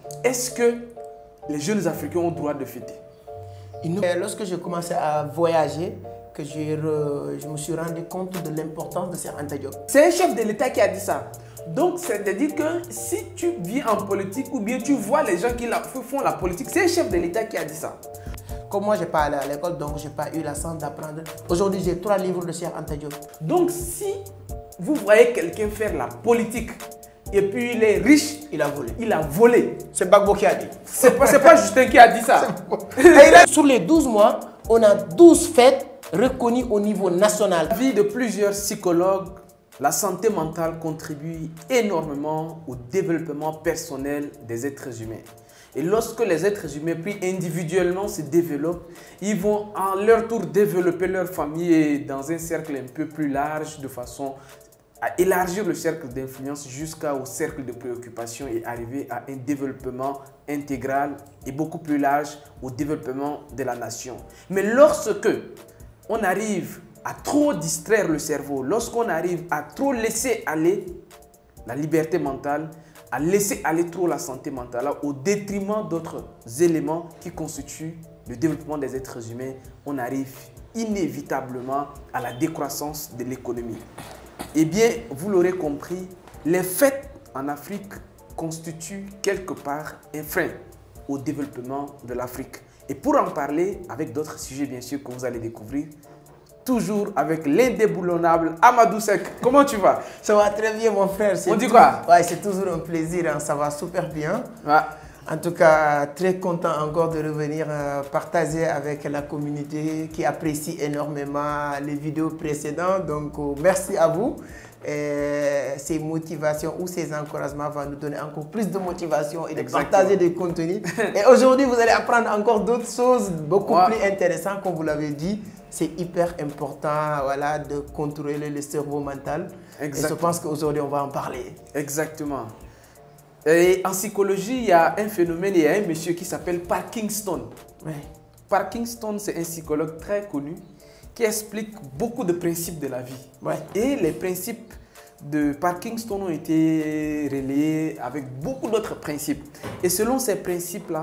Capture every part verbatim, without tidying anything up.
est-ce que les jeunes Africains ont le droit de fêter? Lorsque j'ai commencé à voyager, que je me suis rendu compte de l'importance de Cheikh Anta Diop. C'est un chef de l'État qui a dit ça. Donc, c'est-à-dire que si tu vis en politique ou bien tu vois les gens qui la, font la politique, c'est un chef de l'État qui a dit ça. Comme moi, je n'ai pas allé à l'école, donc je n'ai pas eu la chance d'apprendre. Aujourd'hui, j'ai trois livres de Cheikh Anta Diop. Donc, si vous voyez quelqu'un faire la politique et puis il est riche, il a volé. Il a volé. C'est Gbagbo qui a dit. C'est pas, pas Justin qui a dit ça. Sur les douze mois, on a douze fêtes reconnues au niveau national. La vie de plusieurs psychologues, la santé mentale contribue énormément au développement personnel des êtres humains. Et lorsque les êtres humains, pris individuellement, se développent, ils vont en leur tour développer leur famille dans un cercle un peu plus large de façon à élargir le cercle d'influence jusqu'au cercle de préoccupation et arriver à un développement intégral et beaucoup plus large au développement de la nation. Mais lorsque on arrive à trop distraire le cerveau, lorsqu'on arrive à trop laisser aller la liberté mentale, à laisser aller trop la santé mentale au détriment d'autres éléments qui constituent le développement des êtres humains, on arrive inévitablement à la décroissance de l'économie. Eh bien, vous l'aurez compris, les fêtes en Afrique constituent quelque part un frein au développement de l'Afrique. Et pour en parler avec d'autres sujets bien sûr que vous allez découvrir, toujours avec l'indéboulonnable Amadou Seck. Comment tu vas? Ça va très bien mon frère. On dit quoi? Ouais, c'est toujours un plaisir, hein. Ça va super bien. Ouais. En tout cas, très content encore de revenir euh, partager avec la communauté qui apprécie énormément les vidéos précédentes. Donc, euh, merci à vous. Et ces motivations ou ces encouragements vont nous donner encore plus de motivation et de Exactement. Partager des contenus. Et aujourd'hui, vous allez apprendre encore d'autres choses beaucoup ouais. plus intéressantes, comme vous l'avez dit. C'est hyper important voilà, de contrôler le cerveau mental. Exactement. Et je pense qu'aujourd'hui, on va en parler. Exactement. Et en psychologie, il y a un phénomène, il y a un monsieur qui s'appelle Parkinson. Oui. Parkinson, c'est un psychologue très connu qui explique beaucoup de principes de la vie. Ouais. Et les principes de Parkinson ont été relayés avec beaucoup d'autres principes. Et selon ces principes-là,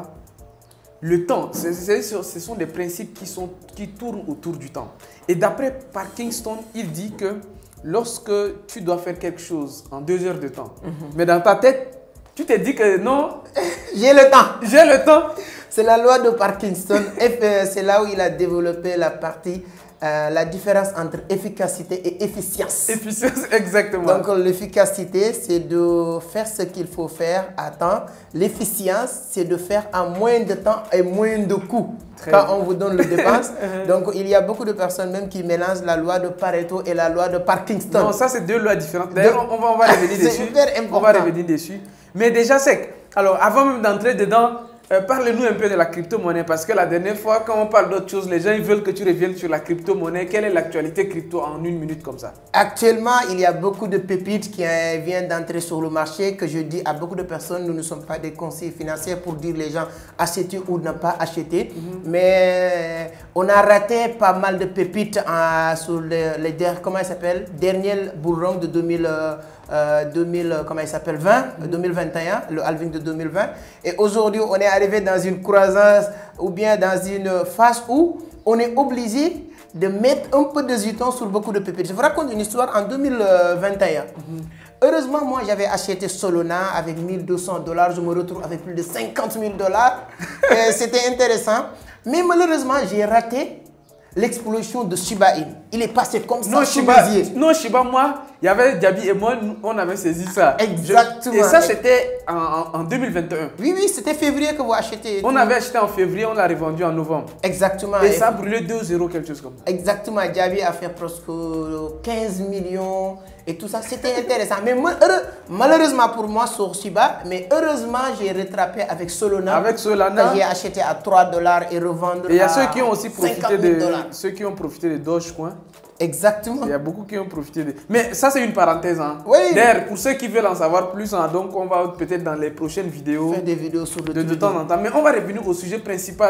le temps, c est, c est, ce sont des principes qui, sont, qui tournent autour du temps. Et d'après Parkinson, il dit que lorsque tu dois faire quelque chose en deux heures de temps, mm-hmm. mais dans ta tête, tu te dis que non, j'ai le temps. J'ai le temps. C'est la loi de Parkinson. C'est là où il a développé la partie, euh, la différence entre efficacité et efficience. Efficience, exactement. Donc l'efficacité, c'est de faire ce qu'il faut faire à temps. L'efficience, c'est de faire en moins de temps et moins de coûts. Très Quand bien. On vous donne le dépense. Donc il y a beaucoup de personnes même qui mélangent la loi de Pareto et la loi de Parkinson. Non, ça c'est deux lois différentes. D'ailleurs, on va, on va revenir dessus. C'est hyper important. On va revenir dessus. Mais déjà, Seck, alors avant même d'entrer dedans, euh, parle-nous un peu de la crypto-monnaie parce que la dernière fois, quand on parle d'autre chose, les gens ils veulent que tu reviennes sur la crypto-monnaie. Quelle est l'actualité crypto en une minute comme ça? Actuellement, il y a beaucoup de pépites qui euh, viennent d'entrer sur le marché que je dis à beaucoup de personnes, nous ne sommes pas des conseillers financiers pour dire les gens acheter ou ne pas acheter. Mm-hmm. Mais on a raté pas mal de pépites euh, sur les, les comment il s'appelle, dernier bull run de deux mille. Euh, deux mille, comment il s'appelle, vingt, deux mille vingt et un, le halving de deux mille vingt. Et aujourd'hui, on est arrivé dans une croissance ou bien dans une phase où on est obligé de mettre un peu de jetons sur beaucoup de pépites. Je vous raconte une histoire en deux mille vingt et un. Mm-hmm. Heureusement, moi, j'avais acheté Solana avec mille deux cents dollars. Je me retrouve avec plus de cinquante mille dollars. C'était intéressant. Mais malheureusement, j'ai raté l'explosion de Shiba Inu. Il est passé comme ça non, sous Shiba, mes yeux. Non, Shiba, moi, il y avait Diaby et moi, on avait saisi ça. Exactement. Je, et ça, c'était en, en, en deux mille vingt et un. Oui, oui, c'était février que vous achetez. On avait acheté en février, on l'a revendu en novembre. Exactement. Et, et ça a brûlé deux zéro, quelque chose comme ça. Exactement. Diaby a fait presque quinze millions et tout ça. C'était intéressant. Mais malheureusement pour moi, sur Shiba, mais heureusement, j'ai rattrapé avec Solana. Avec Solana. J'ai acheté à trois dollars et revendre. Et il y a ceux qui ont aussi profité de, dollars. ceux qui ont profité de Dogecoin. Exactement. Il y a beaucoup qui ont profité de... Mais ça, c'est une parenthèse. Hein. Oui. D'ailleurs, pour ceux qui veulent en savoir plus, hein, donc on va peut-être dans les prochaines vidéos... Faire des vidéos sur le de, de temps en temps. Mais on va revenir au sujet principal.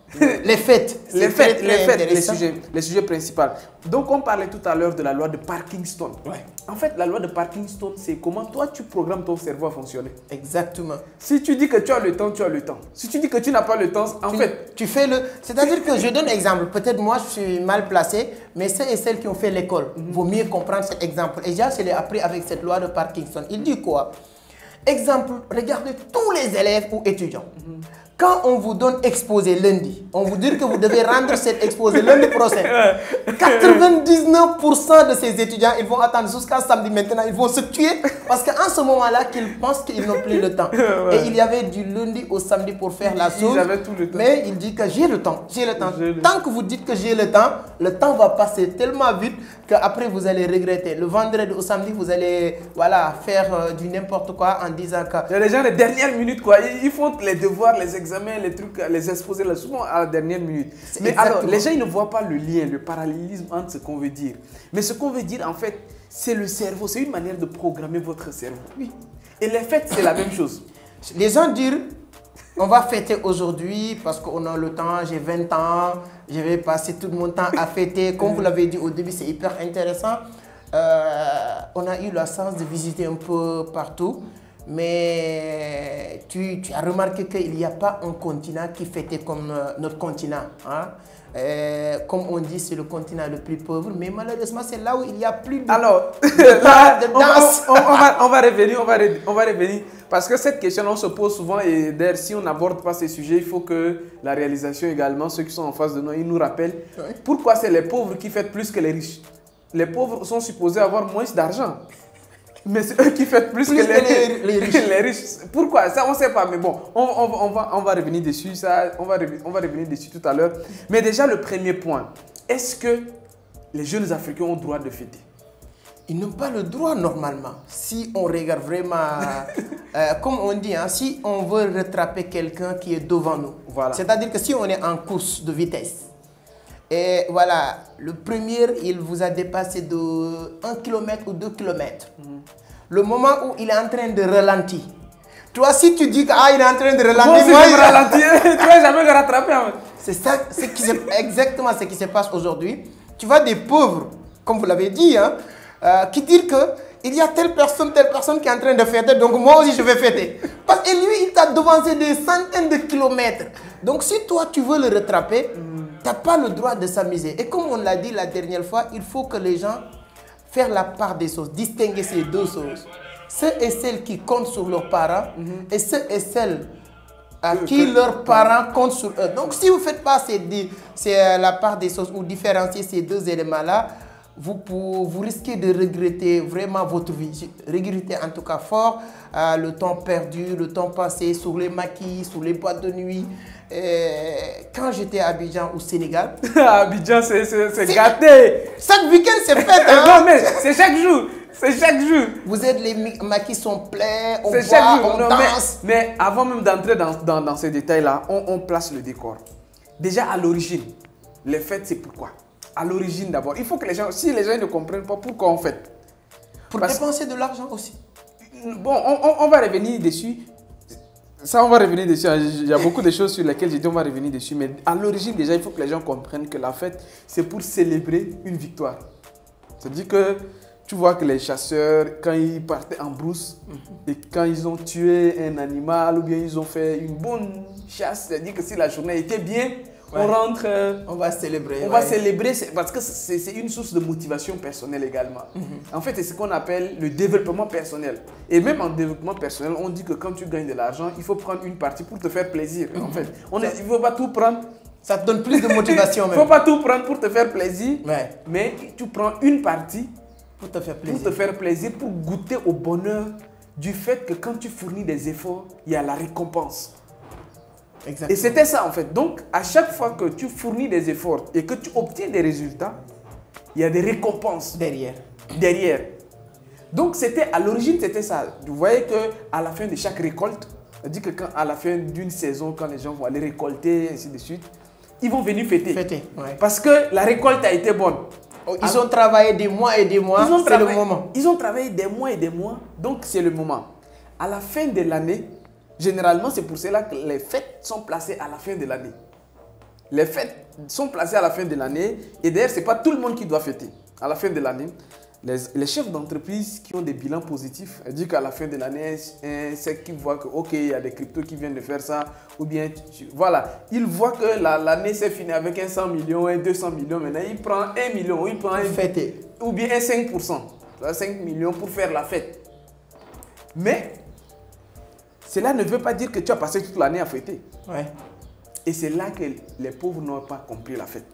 Les fêtes. Les fêtes, les fêtes, les sujets, les sujets principaux. Donc, on parlait tout à l'heure de la loi de Parkinson. Ouais. En fait, la loi de Parkinson, c'est comment toi, tu programmes ton cerveau à fonctionner. Exactement. Si tu dis que tu as le temps, tu as le temps. Si tu dis que tu n'as pas le temps, en tu, fait... Tu fais le... C'est-à-dire que je donne un exemple. Peut-être moi, je suis mal placé, mais ceux et celles qui ont fait l'école, il mm-hmm. vaut mieux comprendre cet exemple. Et déjà, je l'ai appris avec cette loi de Parkinson. Il dit quoi? Exemple, regardez tous les élèves ou étudiants. Mm-hmm. Quand on vous donne exposé lundi, on vous dit que vous devez rendre cet exposé lundi prochain. quatre-vingt-dix-neuf pour cent de ces étudiants, ils vont attendre jusqu'à samedi maintenant, ils vont se tuer parce qu'en ce moment-là, qu'ils pensent qu'ils n'ont plus le temps. Ouais. Et il y avait du lundi au samedi pour faire la chose. Ils avaient tout le temps. Mais il dit que j'ai le temps, j'ai le temps. Le... Tant que vous dites que j'ai le temps, le temps va passer tellement vite qu'après vous allez regretter. Le vendredi au samedi, vous allez voilà, faire euh, du n'importe quoi en disant que... Il y a des gens de dernière minute, quoi. Ils font les devoirs, les examens, les trucs, les exposés, là, souvent à la dernière minute. Mais exactement. Alors, les gens ils ne voient pas le lien, le parallélisme entre ce qu'on veut dire. Mais ce qu'on veut dire, en fait, c'est le cerveau. C'est une manière de programmer votre cerveau. Oui. Et les fêtes, c'est la même chose. Les gens disent, on va fêter aujourd'hui parce qu'on a le temps, j'ai vingt ans, je vais passer tout mon temps à fêter. Comme vous l'avez dit au début, c'est hyper intéressant. Euh, on a eu la chance de visiter un peu partout. Mais tu, tu as remarqué qu'il n'y a pas un continent qui fêtait comme euh, notre continent. Hein? Euh, comme on dit, c'est le continent le plus pauvre, mais malheureusement, c'est là où il y a plus de, Alors, de, là, de on, danse. On, on, on, va, on va revenir, on va, on va revenir. Parce que cette question, on se pose souvent et d'ailleurs, si on n'aborde pas ces sujets, il faut que la réalisation également, ceux qui sont en face de nous, ils nous rappellent oui. Pourquoi c'est les pauvres qui fêtent plus que les riches. Les pauvres sont supposés avoir moins d'argent. Mais c'est eux qui fêtent plus, plus que, les, les, les, riches. les riches. Pourquoi? Ça, on ne sait pas. Mais bon, on, on, on, va, on va revenir dessus. Ça, on, va, on va revenir dessus tout à l'heure. Mais déjà, le premier point. Est-ce que les jeunes Africains ont le droit de fêter? Ils n'ont pas le droit normalement. Si on regarde vraiment, euh, comme on dit, hein, si on veut rattraper quelqu'un qui est devant nous. Voilà. C'est-à-dire que si on est en course de vitesse, et voilà, le premier, il vous a dépassé de un kilomètre ou deux kilomètres. Mm-hmm. Le moment où il est en train de ralentir. Toi, si tu dis qu'il ah, est en train de ralentir, moi, si moi, je il... ralentir, tu vas jamais le rattraper. C'est ça, c'est exactement ce qui se passe aujourd'hui. Tu vois des pauvres, comme vous l'avez dit, hein, euh, qui disent qu'il y a telle personne, telle personne qui est en train de fêter, donc moi aussi je vais fêter. Parce que lui, il t'a devancé des centaines de kilomètres. Donc si toi, tu veux le rattraper, mm. tu n'as pas le droit de s'amuser. Et comme on l'a dit la dernière fois, il faut que les gens fassent la part des choses, distinguer ces deux choses. Ceux et celles qui comptent sur leurs parents mm-hmm. et ceux et celles à que, qui que, leurs parents comptent sur eux. Donc si vous ne faites pas c'est la part des choses ou différencier ces deux éléments-là, vous, vous risquez de regretter vraiment votre vie. Regretter en tout cas fort euh, le temps perdu, le temps passé sur les maquis, sur les boîtes de nuit. Euh, quand j'étais à Abidjan au Sénégal. Abidjan, c'est gâté. Chaque week-end, c'est fête. Hein? Non, mais c'est chaque jour. C'est chaque jour. Vous êtes, les maquis sont pleins, on boit, chaque jour. on non, danse. Mais, mais avant même d'entrer dans, dans, dans ces détails-là, on, on place le décor. Déjà, à l'origine, les fêtes, c'est pourquoi? À l'origine d'abord. Il faut que les gens, si les gens ne comprennent pas pourquoi on fête. Pour Parce... dépenser de l'argent aussi. Bon, on, on, on va revenir dessus. Ça, on va revenir dessus. Il y a beaucoup de choses sur lesquelles j'ai dit on va revenir dessus. Mais à l'origine, déjà, il faut que les gens comprennent que la fête, c'est pour célébrer une victoire. C'est-à-dire que tu vois que les chasseurs, quand ils partaient en brousse, mm-hmm. et quand ils ont tué un animal ou bien ils ont fait une bonne chasse, c'est-à-dire que si la journée était bien, ouais. on rentre... Euh, on va célébrer. On ouais. va célébrer parce que c'est une source de motivation personnelle également. Mm-hmm. En fait, c'est ce qu'on appelle le développement personnel. Et même en développement personnel, on dit que quand tu gagnes de l'argent, il faut prendre une partie pour te faire plaisir. Mm-hmm. En fait, on est, il ne faut pas tout prendre. Ça te donne plus de motivation même. Il ne faut pas tout prendre pour te faire plaisir, ouais. mais tu prends une partie pour te faire plaisir. Pour te faire plaisir, pour goûter au bonheur du fait que quand tu fournis des efforts, il y a la récompense. Exactement. Et c'était ça en fait. Donc, à chaque fois que tu fournis des efforts et que tu obtiens des résultats, il y a des récompenses derrière. derrière. Donc, c'était à l'origine, c'était ça. Vous voyez qu'à la fin de chaque récolte, c'est-à-dire que quand, à la fin d'une saison, quand les gens vont aller récolter, et ainsi de suite, ils vont venir fêter. Fêter, ouais. Parce que la récolte a été bonne. Ils Alors, ont travaillé des mois et des mois, c'est le moment. Ils ont travaillé des mois et des mois, donc c'est le moment. À la fin de l'année, généralement, c'est pour cela que les fêtes sont placées à la fin de l'année. les fêtes sont placées à la fin de l'année. Et d'ailleurs, ce n'est pas tout le monde qui doit fêter. À la fin de l'année, les, les chefs d'entreprise qui ont des bilans positifs, disent qu'à la fin de l'année, c'est qu'ils voient que, ok, il y a des cryptos qui viennent de faire ça. Ou bien, tu, voilà, ils voient que l'année s'est finie avec un cent millions, un deux cents millions. Maintenant, il prend un million, il prend un fêter. Ou bien un cinq pour cent, cinq millions pour faire la fête. Mais, cela ne veut pas dire que tu as passé toute l'année à fêter. Ouais. Et c'est là que les pauvres n'ont pas compris la fête.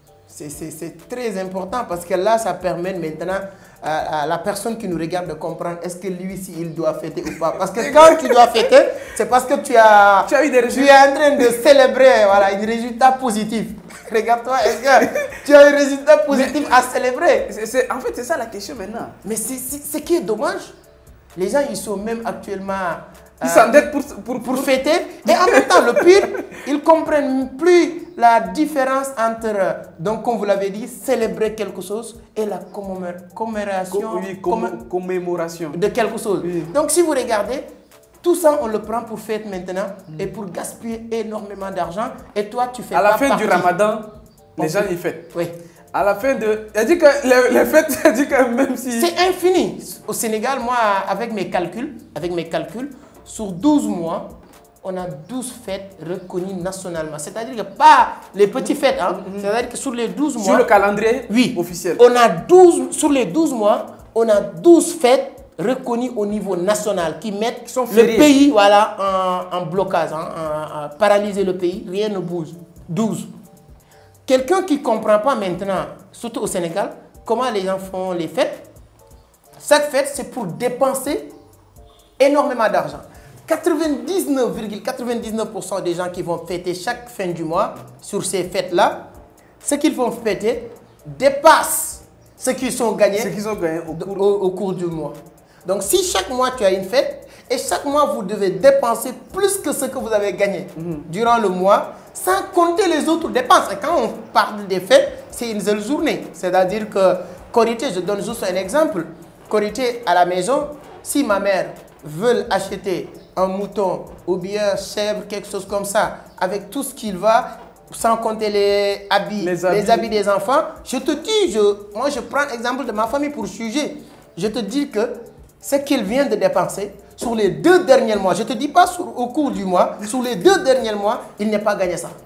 C'est très important parce que là, ça permet maintenant à, à la personne qui nous regarde de comprendre est-ce que lui, si il doit fêter ou pas. Parce que quand tu dois fêter, c'est parce que tu, as, tu, as eu des résultats. Tu es en train de célébrer voilà, un résultat positif. Regarde-toi, est-ce que tu as un résultat positif à célébrer? C'est, c'est, En fait, c'est ça la question maintenant. Mais ce qui est dommage, les gens, ils sont même actuellement... Ils s'endettent pour, pour, pour, pour fêter. Et en même temps, le pire, ils ne comprennent plus la différence entre, donc comme vous l'avez dit, célébrer quelque chose et la commémoration, oui, comm commémoration de quelque chose. Oui. Donc si vous regardez, tout ça, on le prend pour fête maintenant mm. et pour gaspiller énormément d'argent. Et toi, tu fais à la pas fin partie. du ramadan, les on gens y fêtent. Oui. À la fin de... Il a dit que les, les fêtes, il a dit que même si... C'est infini. Au Sénégal, moi, avec mes calculs, avec mes calculs, sur douze mois, on a douze fêtes reconnues nationalement. C'est-à-dire que pas les petites fêtes, hein. Mm-hmm. C'est-à-dire que sur les douze mois... Sur le calendrier oui, officiel. On a douze, sur les douze mois, on a douze fêtes reconnues au niveau national qui mettent qui sont le pays voilà, en, en blocage, hein, en, en paralyser le pays. Rien ne bouge. douze. Quelqu'un qui ne comprend pas maintenant, surtout au Sénégal, comment les gens font les fêtes. Chaque fête, c'est pour dépenser énormément d'argent. quatre-vingt-dix-neuf virgule quatre-vingt-dix-neuf pour cent des gens qui vont fêter chaque fin du mois sur ces fêtes-là, ce qu'ils vont fêter dépasse ce qu'ils sont gagnés, ce qu'ils ont gagné au cours... Au, au cours du mois. Donc si chaque mois tu as une fête et chaque mois vous devez dépenser plus que ce que vous avez gagné mm-hmm. durant le mois, sans compter les autres dépenses. Et quand on parle des fêtes, c'est une seule journée. C'est-à-dire que Korité, je donne juste un exemple. Korité à la maison, si ma mère veut acheter un mouton ou bien chèvre, quelque chose comme ça, avec tout ce qu'il va, sans compter les habits, les habits, les habits des enfants, je te dis, je, moi je prends l'exemple de ma famille pour juger. Je te dis que ce qu'il vient de dépenser sur les deux derniers mois, je ne te dis pas sur, au cours du mois, sur les deux derniers mois, il n'est pas gagné ça.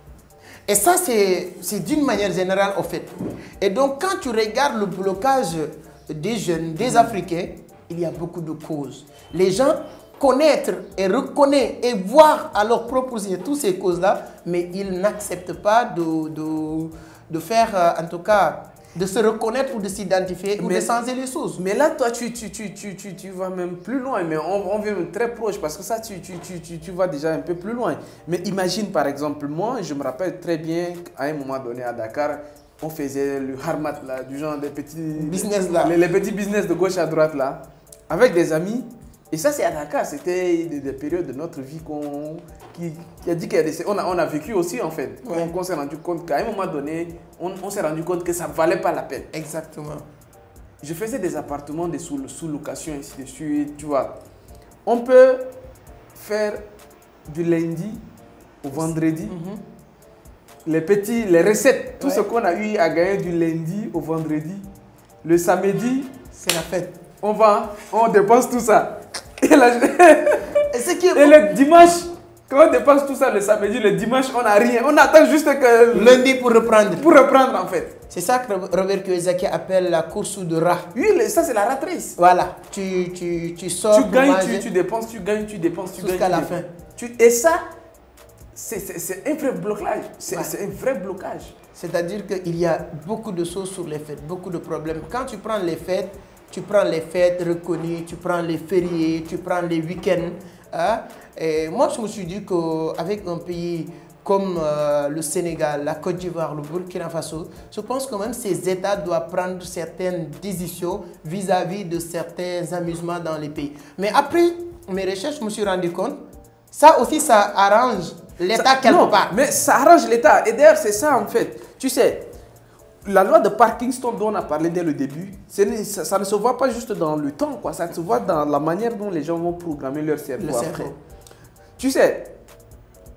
Et ça, c'est d'une manière générale au fait. Et donc, quand tu regardes le blocage des jeunes, des Africains, il y a beaucoup de causes. Les gens connaître et reconnaître et voir à leur propre yeux toutes ces causes-là, mais ils n'acceptent pas de, de, de faire, en tout cas, de se reconnaître ou de s'identifier ou de changer les choses. Mais là, toi, tu, tu, tu, tu, tu, tu vas même plus loin, mais on, on vient même très proche parce que ça, tu, tu, tu, tu, tu vas déjà un peu plus loin. Mais imagine, par exemple, moi, je me rappelle très bien qu'à un moment donné à Dakar, on faisait le harmat, là, du genre des petits business, là. Les, les petits business de gauche à droite, là, avec des amis. Et ça, c'est à Dakar. C'était des, des périodes de notre vie qu'on, qui, qui a dit qu'il y a des... On a, on a vécu aussi, en fait. Ouais. On, on s'est rendu compte qu'à un moment donné, on, on s'est rendu compte que ça ne valait pas la peine. Exactement. Je faisais des appartements de sous-location, ainsi de suite, tu vois. On peut faire du lundi au vendredi. Mm-hmm. Les petits, les recettes, tout ouais. ce qu'on a eu à gagner du lundi au vendredi. Le samedi, c'est la fête. On va, on dépense tout ça. Et, la... et, ce qui est et le dimanche, quand on dépense tout ça le samedi, le dimanche, on n'a rien. On attend juste que... Lundi pour reprendre. Pour reprendre, en fait. C'est ça que Robert Kiyosaki appelle la course de rat. Oui, ça, c'est la rat race. Voilà. Tu, tu, tu sors Tu gagnes, tu, tu dépenses, tu gagnes, tu dépenses, tu gagnes. Jusqu'à la fin. Tu... Et ça, c'est un vrai blocage. C'est ouais. un vrai blocage. C'est-à-dire qu'il y a beaucoup de choses sur les fêtes, beaucoup de problèmes. Quand tu prends les fêtes, tu prends les fêtes reconnues, tu prends les fériés, tu prends les week-ends. Hein? Et moi, je me suis dit qu'avec un pays comme euh, le Sénégal, la Côte d'Ivoire, le Burkina Faso, je pense que même ces États doivent prendre certaines décisions vis-à-vis de certains amusements dans les pays. Mais après mes recherches, je me suis rendu compte, ça aussi, ça arrange l'État quelque non, part. Mais ça arrange l'État. Et d'ailleurs, c'est ça en fait. Tu sais, la loi de Parkinson dont on a parlé dès le début, ça, ça ne se voit pas juste dans le temps, quoi. Ça se voit dans la manière dont les gens vont programmer leur cerveau, Le après. cerveau. Tu sais,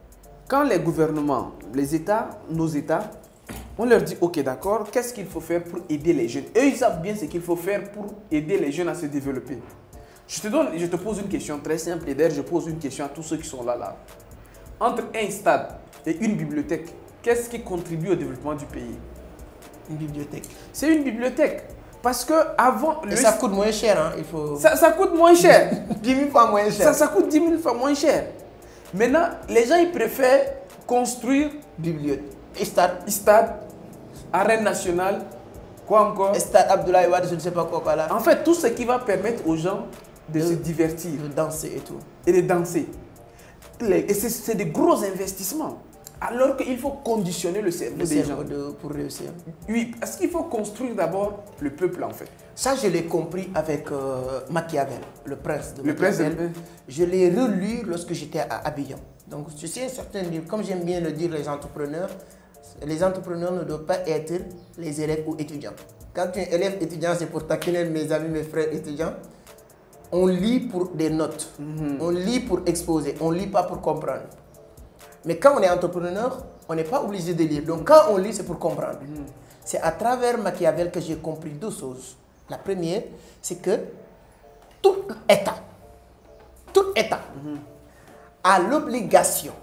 quand les gouvernements, les États, nos États, on leur dit, ok, d'accord, qu'est-ce qu'il faut faire pour aider les jeunes? Eux, ils savent bien ce qu'il faut faire pour aider les jeunes à se développer. Je te, donne, je te pose une question très simple, et d'ailleurs, je pose une question à tous ceux qui sont là, là. Entre un stade et une bibliothèque, qu'est-ce qui contribue au développement du pays? Une bibliothèque. C'est une bibliothèque. Parce que avant... Et le... ça coûte moins cher, hein, il faut... Ça, ça coûte moins cher. dix mille fois moins cher. Ça, ça coûte dix mille fois moins cher. Maintenant, les gens, ils préfèrent construire... Bibliothèque. Stade. Stade, arène nationale, quoi encore? Stade Abdoulaye Wade, je ne sais pas quoi, quoi là. En fait, tout ce qui va permettre aux gens de, de se divertir. De danser et tout. Et de danser. Et c'est des gros investissements. Alors qu'il faut conditionner le cerveau le des cerveau gens. De, pour réussir. Oui, parce qu'il faut construire d'abord le peuple en fait. Ça, je l'ai compris avec euh, Machiavel, le prince de le Machiavel. Prince de... Je l'ai relu lorsque j'étais à Abidjan. Donc, tu sais, certains livres, comme j'aime bien le dire, les entrepreneurs, les entrepreneurs ne doivent pas être les élèves ou étudiants. Quand tu es élève étudiant, c'est pour taquiner mes amis, mes frères étudiants. On lit pour des notes, mm-hmm. on lit pour exposer, on ne lit pas pour comprendre. Mais quand on est entrepreneur, on n'est pas obligé de lire. Donc quand on lit, c'est pour comprendre. Mm-hmm. C'est à travers Machiavel que j'ai compris deux choses. La première, c'est que tout État, tout État mm-hmm. a l'obligation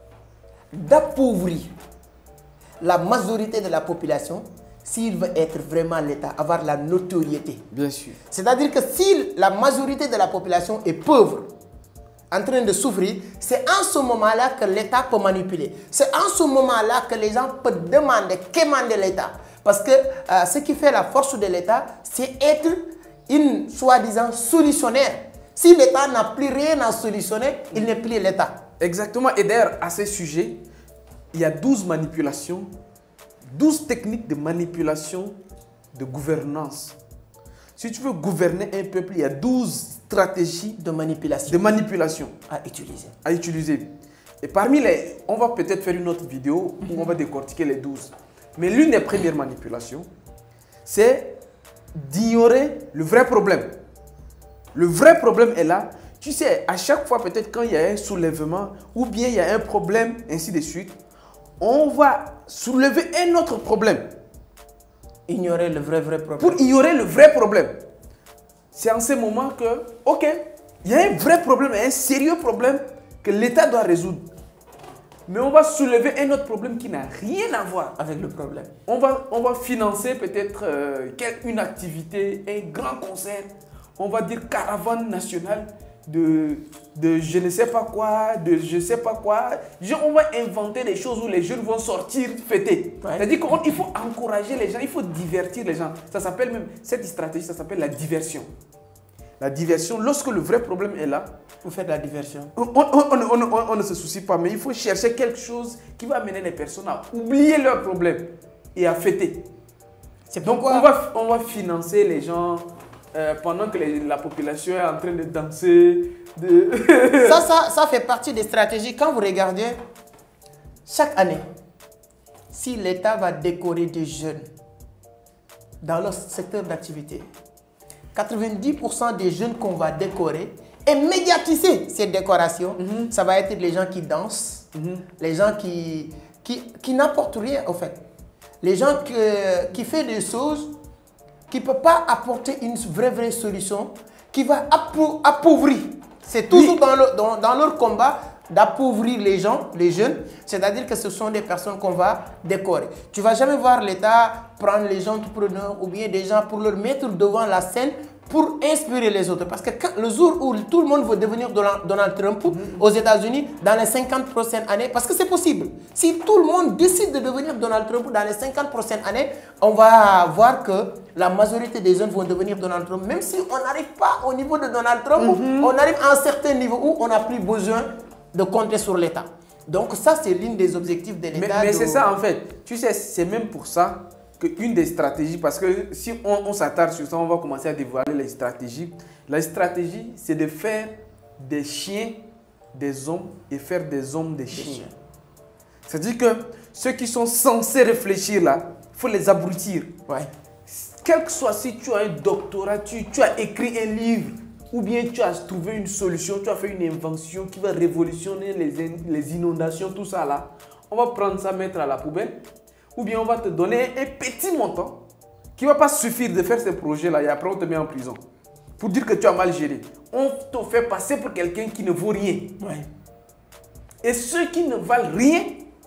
d'appauvrir la majorité de la population s'il veut être vraiment l'État, avoir la notoriété. Bien sûr. C'est-à-dire que si la majorité de la population est pauvre, en train de souffrir, c'est en ce moment-là que l'État peut manipuler. C'est en ce moment-là que les gens peuvent demander, quémander l'État. Parce que euh, ce qui fait la force de l'État, c'est être une soi-disant solutionnaire. Si l'État n'a plus rien à solutionner, il n'est plus l'État. Exactement. Et d'ailleurs, à ce sujet, il y a douze manipulations, douze techniques de manipulation de gouvernance. Si tu veux gouverner un peuple, il y a douze stratégies de manipulation, de manipulation à utiliser. À utiliser. Et parmi les... On va peut-être faire une autre vidéo où on va décortiquer les douze. Mais l'une des premières manipulations, c'est d'ignorer le vrai problème. Le vrai problème est là. Tu sais, à chaque fois, peut-être quand il y a un soulèvement ou bien il y a un problème, ainsi de suite, on va soulever un autre problème. Ignorer le vrai, vrai problème. Pour ignorer le vrai problème. C'est en ce moment que, ok, il y a un vrai problème, un sérieux problème que l'État doit résoudre. Mais on va soulever un autre problème qui n'a rien à voir avec le problème. On va, on va financer peut-être euh, une activité, un grand concert. On va dire caravane nationale de, de je ne sais pas quoi, de je ne sais pas quoi. On va inventer des choses où les jeunes vont sortir fêter. Ouais. C'est-à-dire qu'il faut encourager les gens, il faut divertir les gens. Ça s'appelle même, cette stratégie, ça s'appelle la diversion. La diversion, lorsque le vrai problème est là, vous faites la diversion. On, on, on, on, on, on ne se soucie pas, mais il faut chercher quelque chose qui va amener les personnes à oublier leurs problèmes et à fêter. Donc on va, on va financer les gens euh, pendant que les, la population est en train de danser. De... ça, ça, ça fait partie des stratégies. Quand vous regardez, chaque année, si l'État va décorer des jeunes dans leur secteur d'activité, quatre-vingt-dix pour cent des jeunes qu'on va décorer et médiatiser ces décorations, mm-hmm. ça va être les gens qui dansent, mm-hmm. les gens qui, qui, qui n'apportent rien au fait. Les gens qui, qui font des choses qui ne peuvent pas apporter une vraie, vraie solution, qui va appauvrir. C'est toujours oui. dans, le, dans, dans leur combat d'appauvrir les gens, les jeunes, c'est-à-dire que ce sont des personnes qu'on va décorer. Tu ne vas jamais voir l'État prendre les entrepreneurs ou bien des gens pour leur mettre devant la scène pour inspirer les autres. Parce que quand, le jour où tout le monde veut devenir Donald Trump mm-hmm. aux États-Unis dans les cinquante prochaines années, parce que c'est possible. Si tout le monde décide de devenir Donald Trump dans les cinquante prochaines années, on va voir que la majorité des jeunes vont devenir Donald Trump. Même si on n'arrive pas au niveau de Donald Trump, mm-hmm. on arrive à un certain niveau où on n'a plus besoin de compter sur l'État. Donc ça, c'est l'une des objectifs de l'État. Mais, mais de... c'est ça en fait. Tu sais, c'est même pour ça qu'une des stratégies, parce que si on, on s'attarde sur ça, on va commencer à dévoiler les stratégies. La stratégie, c'est de faire des chiens des hommes et faire des hommes des chiens. C'est-à-dire que ceux qui sont censés réfléchir là, il faut les abrutir. Ouais. Quel que soit, si tu as un doctorat, tu, tu as écrit un livre, ou bien tu as trouvé une solution, tu as fait une invention qui va révolutionner les, les inondations, tout ça là. On va prendre ça, mettre à la poubelle. Ou bien on va te donner un petit montant qui ne va pas suffire de faire ces projets-là et après on te met en prison. Pour dire que tu as mal géré. On te fait passer pour quelqu'un qui ne vaut rien. Ouais. Et ceux qui ne valent rien,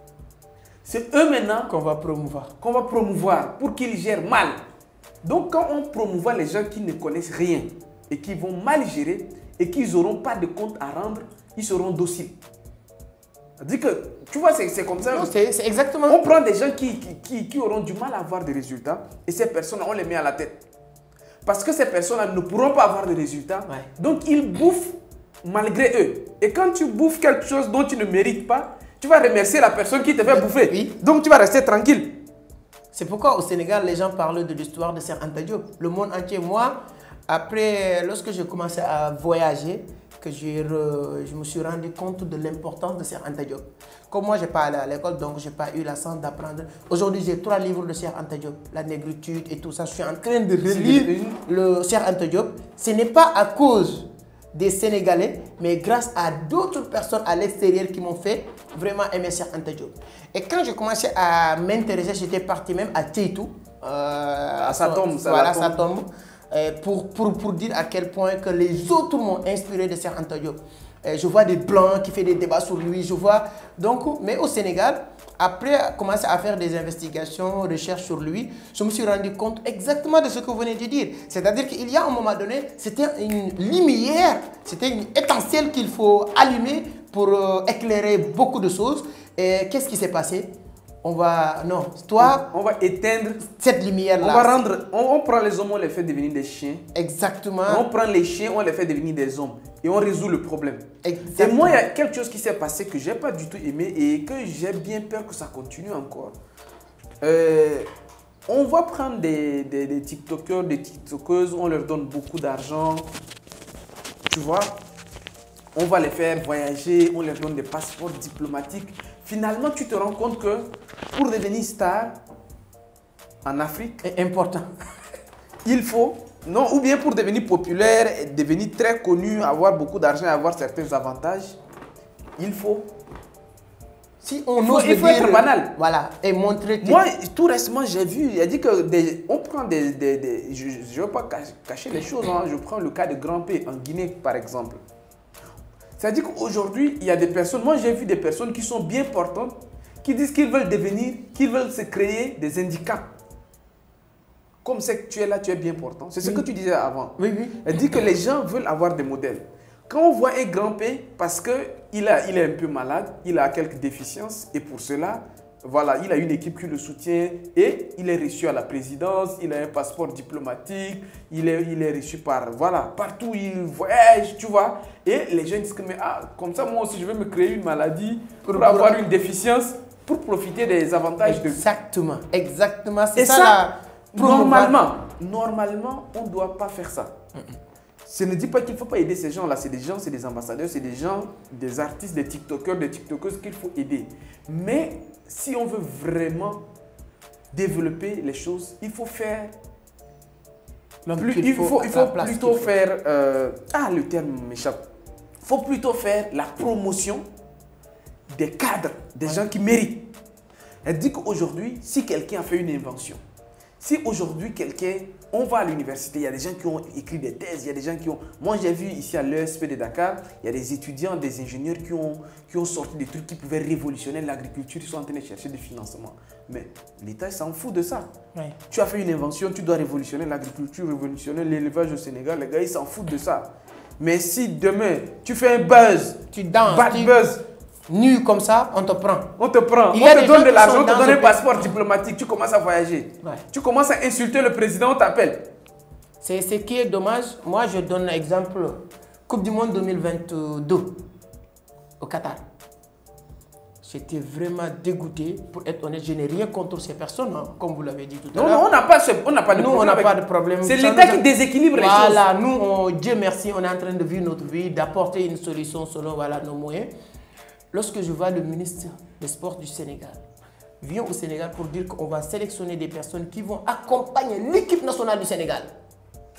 c'est eux maintenant qu'on va promouvoir. Qu'on va promouvoir pour qu'ils gèrent mal. Donc quand on promouvoit les gens qui ne connaissent rien et qui vont mal gérer et qui n'auront pas de compte à rendre, ils seront dociles. C'est-à-dire que, tu vois, c'est comme ça. C'est exactement. On prend des gens qui, qui, qui, qui auront du mal à avoir des résultats et ces personnes, on les met à la tête. Parce que ces personnes-là ne pourront pas avoir de résultats. Ouais. Donc, ils bouffent malgré eux. Et quand tu bouffes quelque chose dont tu ne mérites pas, tu vas remercier la personne qui te fait bouffer. Oui. Donc, tu vas rester tranquille. C'est pourquoi au Sénégal, les gens parlent de l'histoire de Cheikh Anta Diop. Le monde entier, moi, après, lorsque j'ai commencé à voyager, que re, je me suis rendu compte de l'importance de Cheikh Anta Diop. Comme moi, je n'ai pas allé à l'école, donc je n'ai pas eu la chance d'apprendre. Aujourd'hui, j'ai trois livres de Cheikh Anta Diop, La négritude et tout ça. Je suis en train de relire le Cheikh Anta Diop. Ce n'est pas à cause des Sénégalais, mais grâce à d'autres personnes à l'extérieur qui m'ont fait vraiment aimer Cheikh Anta Diop. Et quand j'ai commencé à m'intéresser, j'étais parti même à Tchéitou. Euh, à sa tombe. Voilà, sa tombe. Pour, pour, pour dire à quel point que les autres m'ont inspiré de Cheikh Anta Diop. Je vois des blancs qui font des débats sur lui, je vois. Donc, mais au Sénégal, après commencer à faire des investigations, recherches sur lui, je me suis rendu compte exactement de ce que vous venez de dire. C'est-à-dire qu'il y a un moment donné, c'était une lumière, c'était une étincelle qu'il faut allumer pour euh, éclairer beaucoup de choses. Et qu'est-ce qui s'est passé? On va, non, toi, on va éteindre cette lumière-là. On va rendre, on, on prend les hommes, on les fait devenir des chiens. Exactement. Et on prend les chiens, on les fait devenir des hommes. Et on résout le problème. Exactement. Et moi, il y a quelque chose qui s'est passé que je n'ai pas du tout aimé et que j'ai bien peur que ça continue encore. Euh, on va prendre des, des, des TikTokers, des TikTokeuses, on leur donne beaucoup d'argent. Tu vois, on va les faire voyager, on leur donne des passeports diplomatiques. Finalement, tu te rends compte que pour devenir star en Afrique, c'est important. Il faut, non, ou bien pour devenir populaire, devenir très connu, avoir beaucoup d'argent, avoir certains avantages, il faut. Si on il faut, ose il faut dire, être banal. Voilà, et montrer. Que... Moi, tout récemment, j'ai vu, il a dit que des, on prend des, des, des je ne veux pas cacher les choses, hein, je prends le cas de Grand P en Guinée, par exemple. C'est-à-dire qu'aujourd'hui, il y a des personnes, moi j'ai vu des personnes qui sont bien portantes, qui disent qu'ils veulent devenir, qu'ils veulent se créer des handicaps. Comme c'est que tu es là, tu es bien portant. C'est ce oui. que tu disais avant. Oui, oui. Elle dit que les gens veulent avoir des modèles. Quand on voit un grand P, parce qu'il a, il est un peu malade, il a quelques déficiences, et pour cela, voilà, il a une équipe qui le soutient, et il est reçu à la présidence, il a un passeport diplomatique, il est, il est reçu par, voilà, partout il voyage, tu vois. Et les gens disent que, mais ah, comme ça, moi aussi, je vais me créer une maladie pour, pour avoir une déficience, pour profiter des avantages de... Exactement, exactement. C'est ça, ça la... Normalement, normalement, on ne doit pas faire ça. Mm-mm. Ce ne dit pas qu'il ne faut pas aider ces gens-là. C'est des gens, c'est des ambassadeurs, c'est des gens, des artistes, des TikTokers, des TikTokeuses qu'il faut aider. Mais si on veut vraiment développer les choses, il faut faire... Plus, il faut, il faut plutôt faire... Euh, ah, le terme m'échappe. Il faut plutôt faire la promotion des cadres, des ouais. gens qui méritent. Elle dit qu'aujourd'hui, si quelqu'un a fait une invention, si aujourd'hui quelqu'un, on va à l'université, il y a des gens qui ont écrit des thèses, il y a des gens qui ont... Moi j'ai vu ici à l'E S P de Dakar, il y a des étudiants, des ingénieurs qui ont, qui ont sorti des trucs qui pouvaient révolutionner l'agriculture, ils sont en train de chercher des financements. Mais l'État s'en fout de ça. Oui. Tu as fait une invention, tu dois révolutionner l'agriculture, révolutionner l'élevage au Sénégal, les gars ils s'en foutent de ça. Mais si demain tu fais un buzz, tu danses, bad tu... buzz, nu comme ça, on te prend. On te prend. Il on te donne de l'argent, on te donne un passeport diplomatique, tu commences à voyager. Ouais. Tu commences à insulter le président, on t'appelle. C'est ce qui est dommage. Moi, je donne un exemple. Coupe du Monde deux mille vingt-deux au Qatar. J'étais vraiment dégoûté. Pour être honnête, je n'ai rien contre ces personnes, hein, comme vous l'avez dit tout à l'heure. Non, non, on n'a pas, on n'a pas de nous, problème. on n'a pas de problème. C'est l'État qui déséquilibre voilà, les choses. Voilà, nous, on, Dieu merci, on est en train de vivre notre vie, d'apporter une solution selon voilà, nos moyens. Lorsque je vois le ministre des Sports du Sénégal vient au Sénégal pour dire qu'on va sélectionner des personnes qui vont accompagner l'équipe nationale du Sénégal.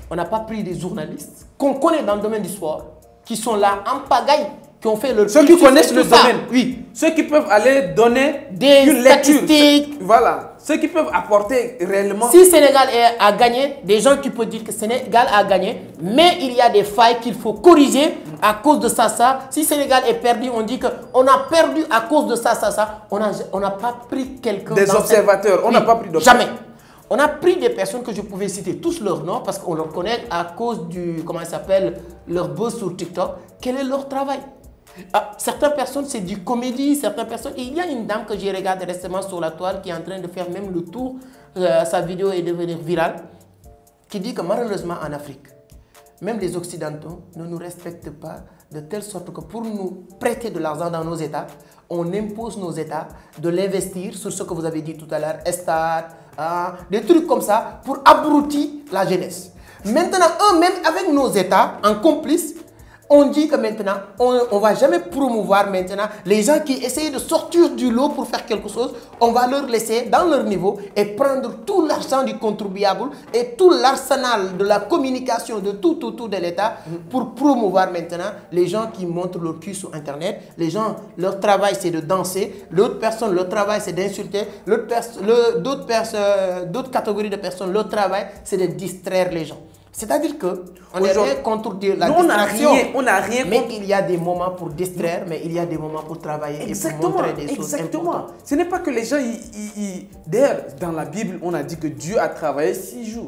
on n'a pas pris des journalistes qu'on connaît dans le domaine du sport, qui sont là en pagaille, qui ont fait leur... Ceux qui connaissent le domaine, oui. Ceux qui peuvent aller donner des une lecture. statistiques. Voilà. Ceux qui peuvent apporter réellement... Si Sénégal a gagné, des gens qui peuvent dire que Sénégal a gagné, mais il y a des failles qu'il faut corriger à cause de ça, ça. Si Sénégal est perdu, on dit qu'on a perdu à cause de ça, ça, ça. On n'a on n'a pas pris quelqu'un... Des observateurs. Cette... On n'a oui, pas pris d'observateurs. Jamais. On a pris des personnes que je pouvais citer tous leurs noms parce qu'on leur connaît à cause du, comment ça s'appelle, leur buzz sur TikTok. Quel est leur travail? Ah, certaines personnes, c'est du comédie, certaines personnes... Il y a une dame que j'ai regardée récemment sur la toile qui est en train de faire même le tour, euh, sa vidéo est devenue virale, qui dit que malheureusement en Afrique, même les Occidentaux ne nous respectent pas de telle sorte que pour nous prêter de l'argent dans nos États, on impose nos États de l'investir sur ce que vous avez dit tout à l'heure, Estat, ah, des trucs comme ça, pour abrutir la jeunesse. Maintenant, eux-mêmes, avec nos États, en complice, on dit que maintenant, on ne va jamais promouvoir maintenant les gens qui essayent de sortir du lot pour faire quelque chose. On va leur laisser dans leur niveau et prendre tout l'argent du contribuable et tout l'arsenal de la communication de tout, tout, tout de l'État pour promouvoir maintenant les gens qui montrent leur cul sur Internet. Les gens, leur travail, c'est de danser. L'autre personne, leur travail, c'est d'insulter. D'autres personnes, d'autres catégories de personnes, leur travail, c'est de distraire les gens. C'est-à-dire qu'on n'est rien contre la nous, distraction, on n'a rien, on n'a rien mais contre... il y a des moments pour distraire, mais il y a des moments pour travailler exactement, et pour montrer des choses exactement. importantes. Ce n'est pas que les gens... Ils, ils, ils... D'ailleurs, dans la Bible, on a dit que Dieu a travaillé six jours.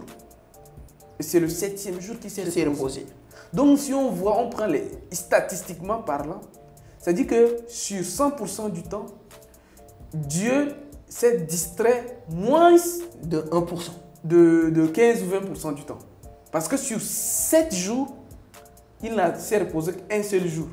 Et c'est le septième jour qui s'est reposé. reposé. Donc, si on voit, on prend les... statistiquement parlant, ça dit que sur cent pour cent du temps, Dieu s'est distrait moins de un pour cent. De, de quinze ou vingt pour cent du temps. Parce que sur sept jours, il n'a s'est reposé qu'un seul jour.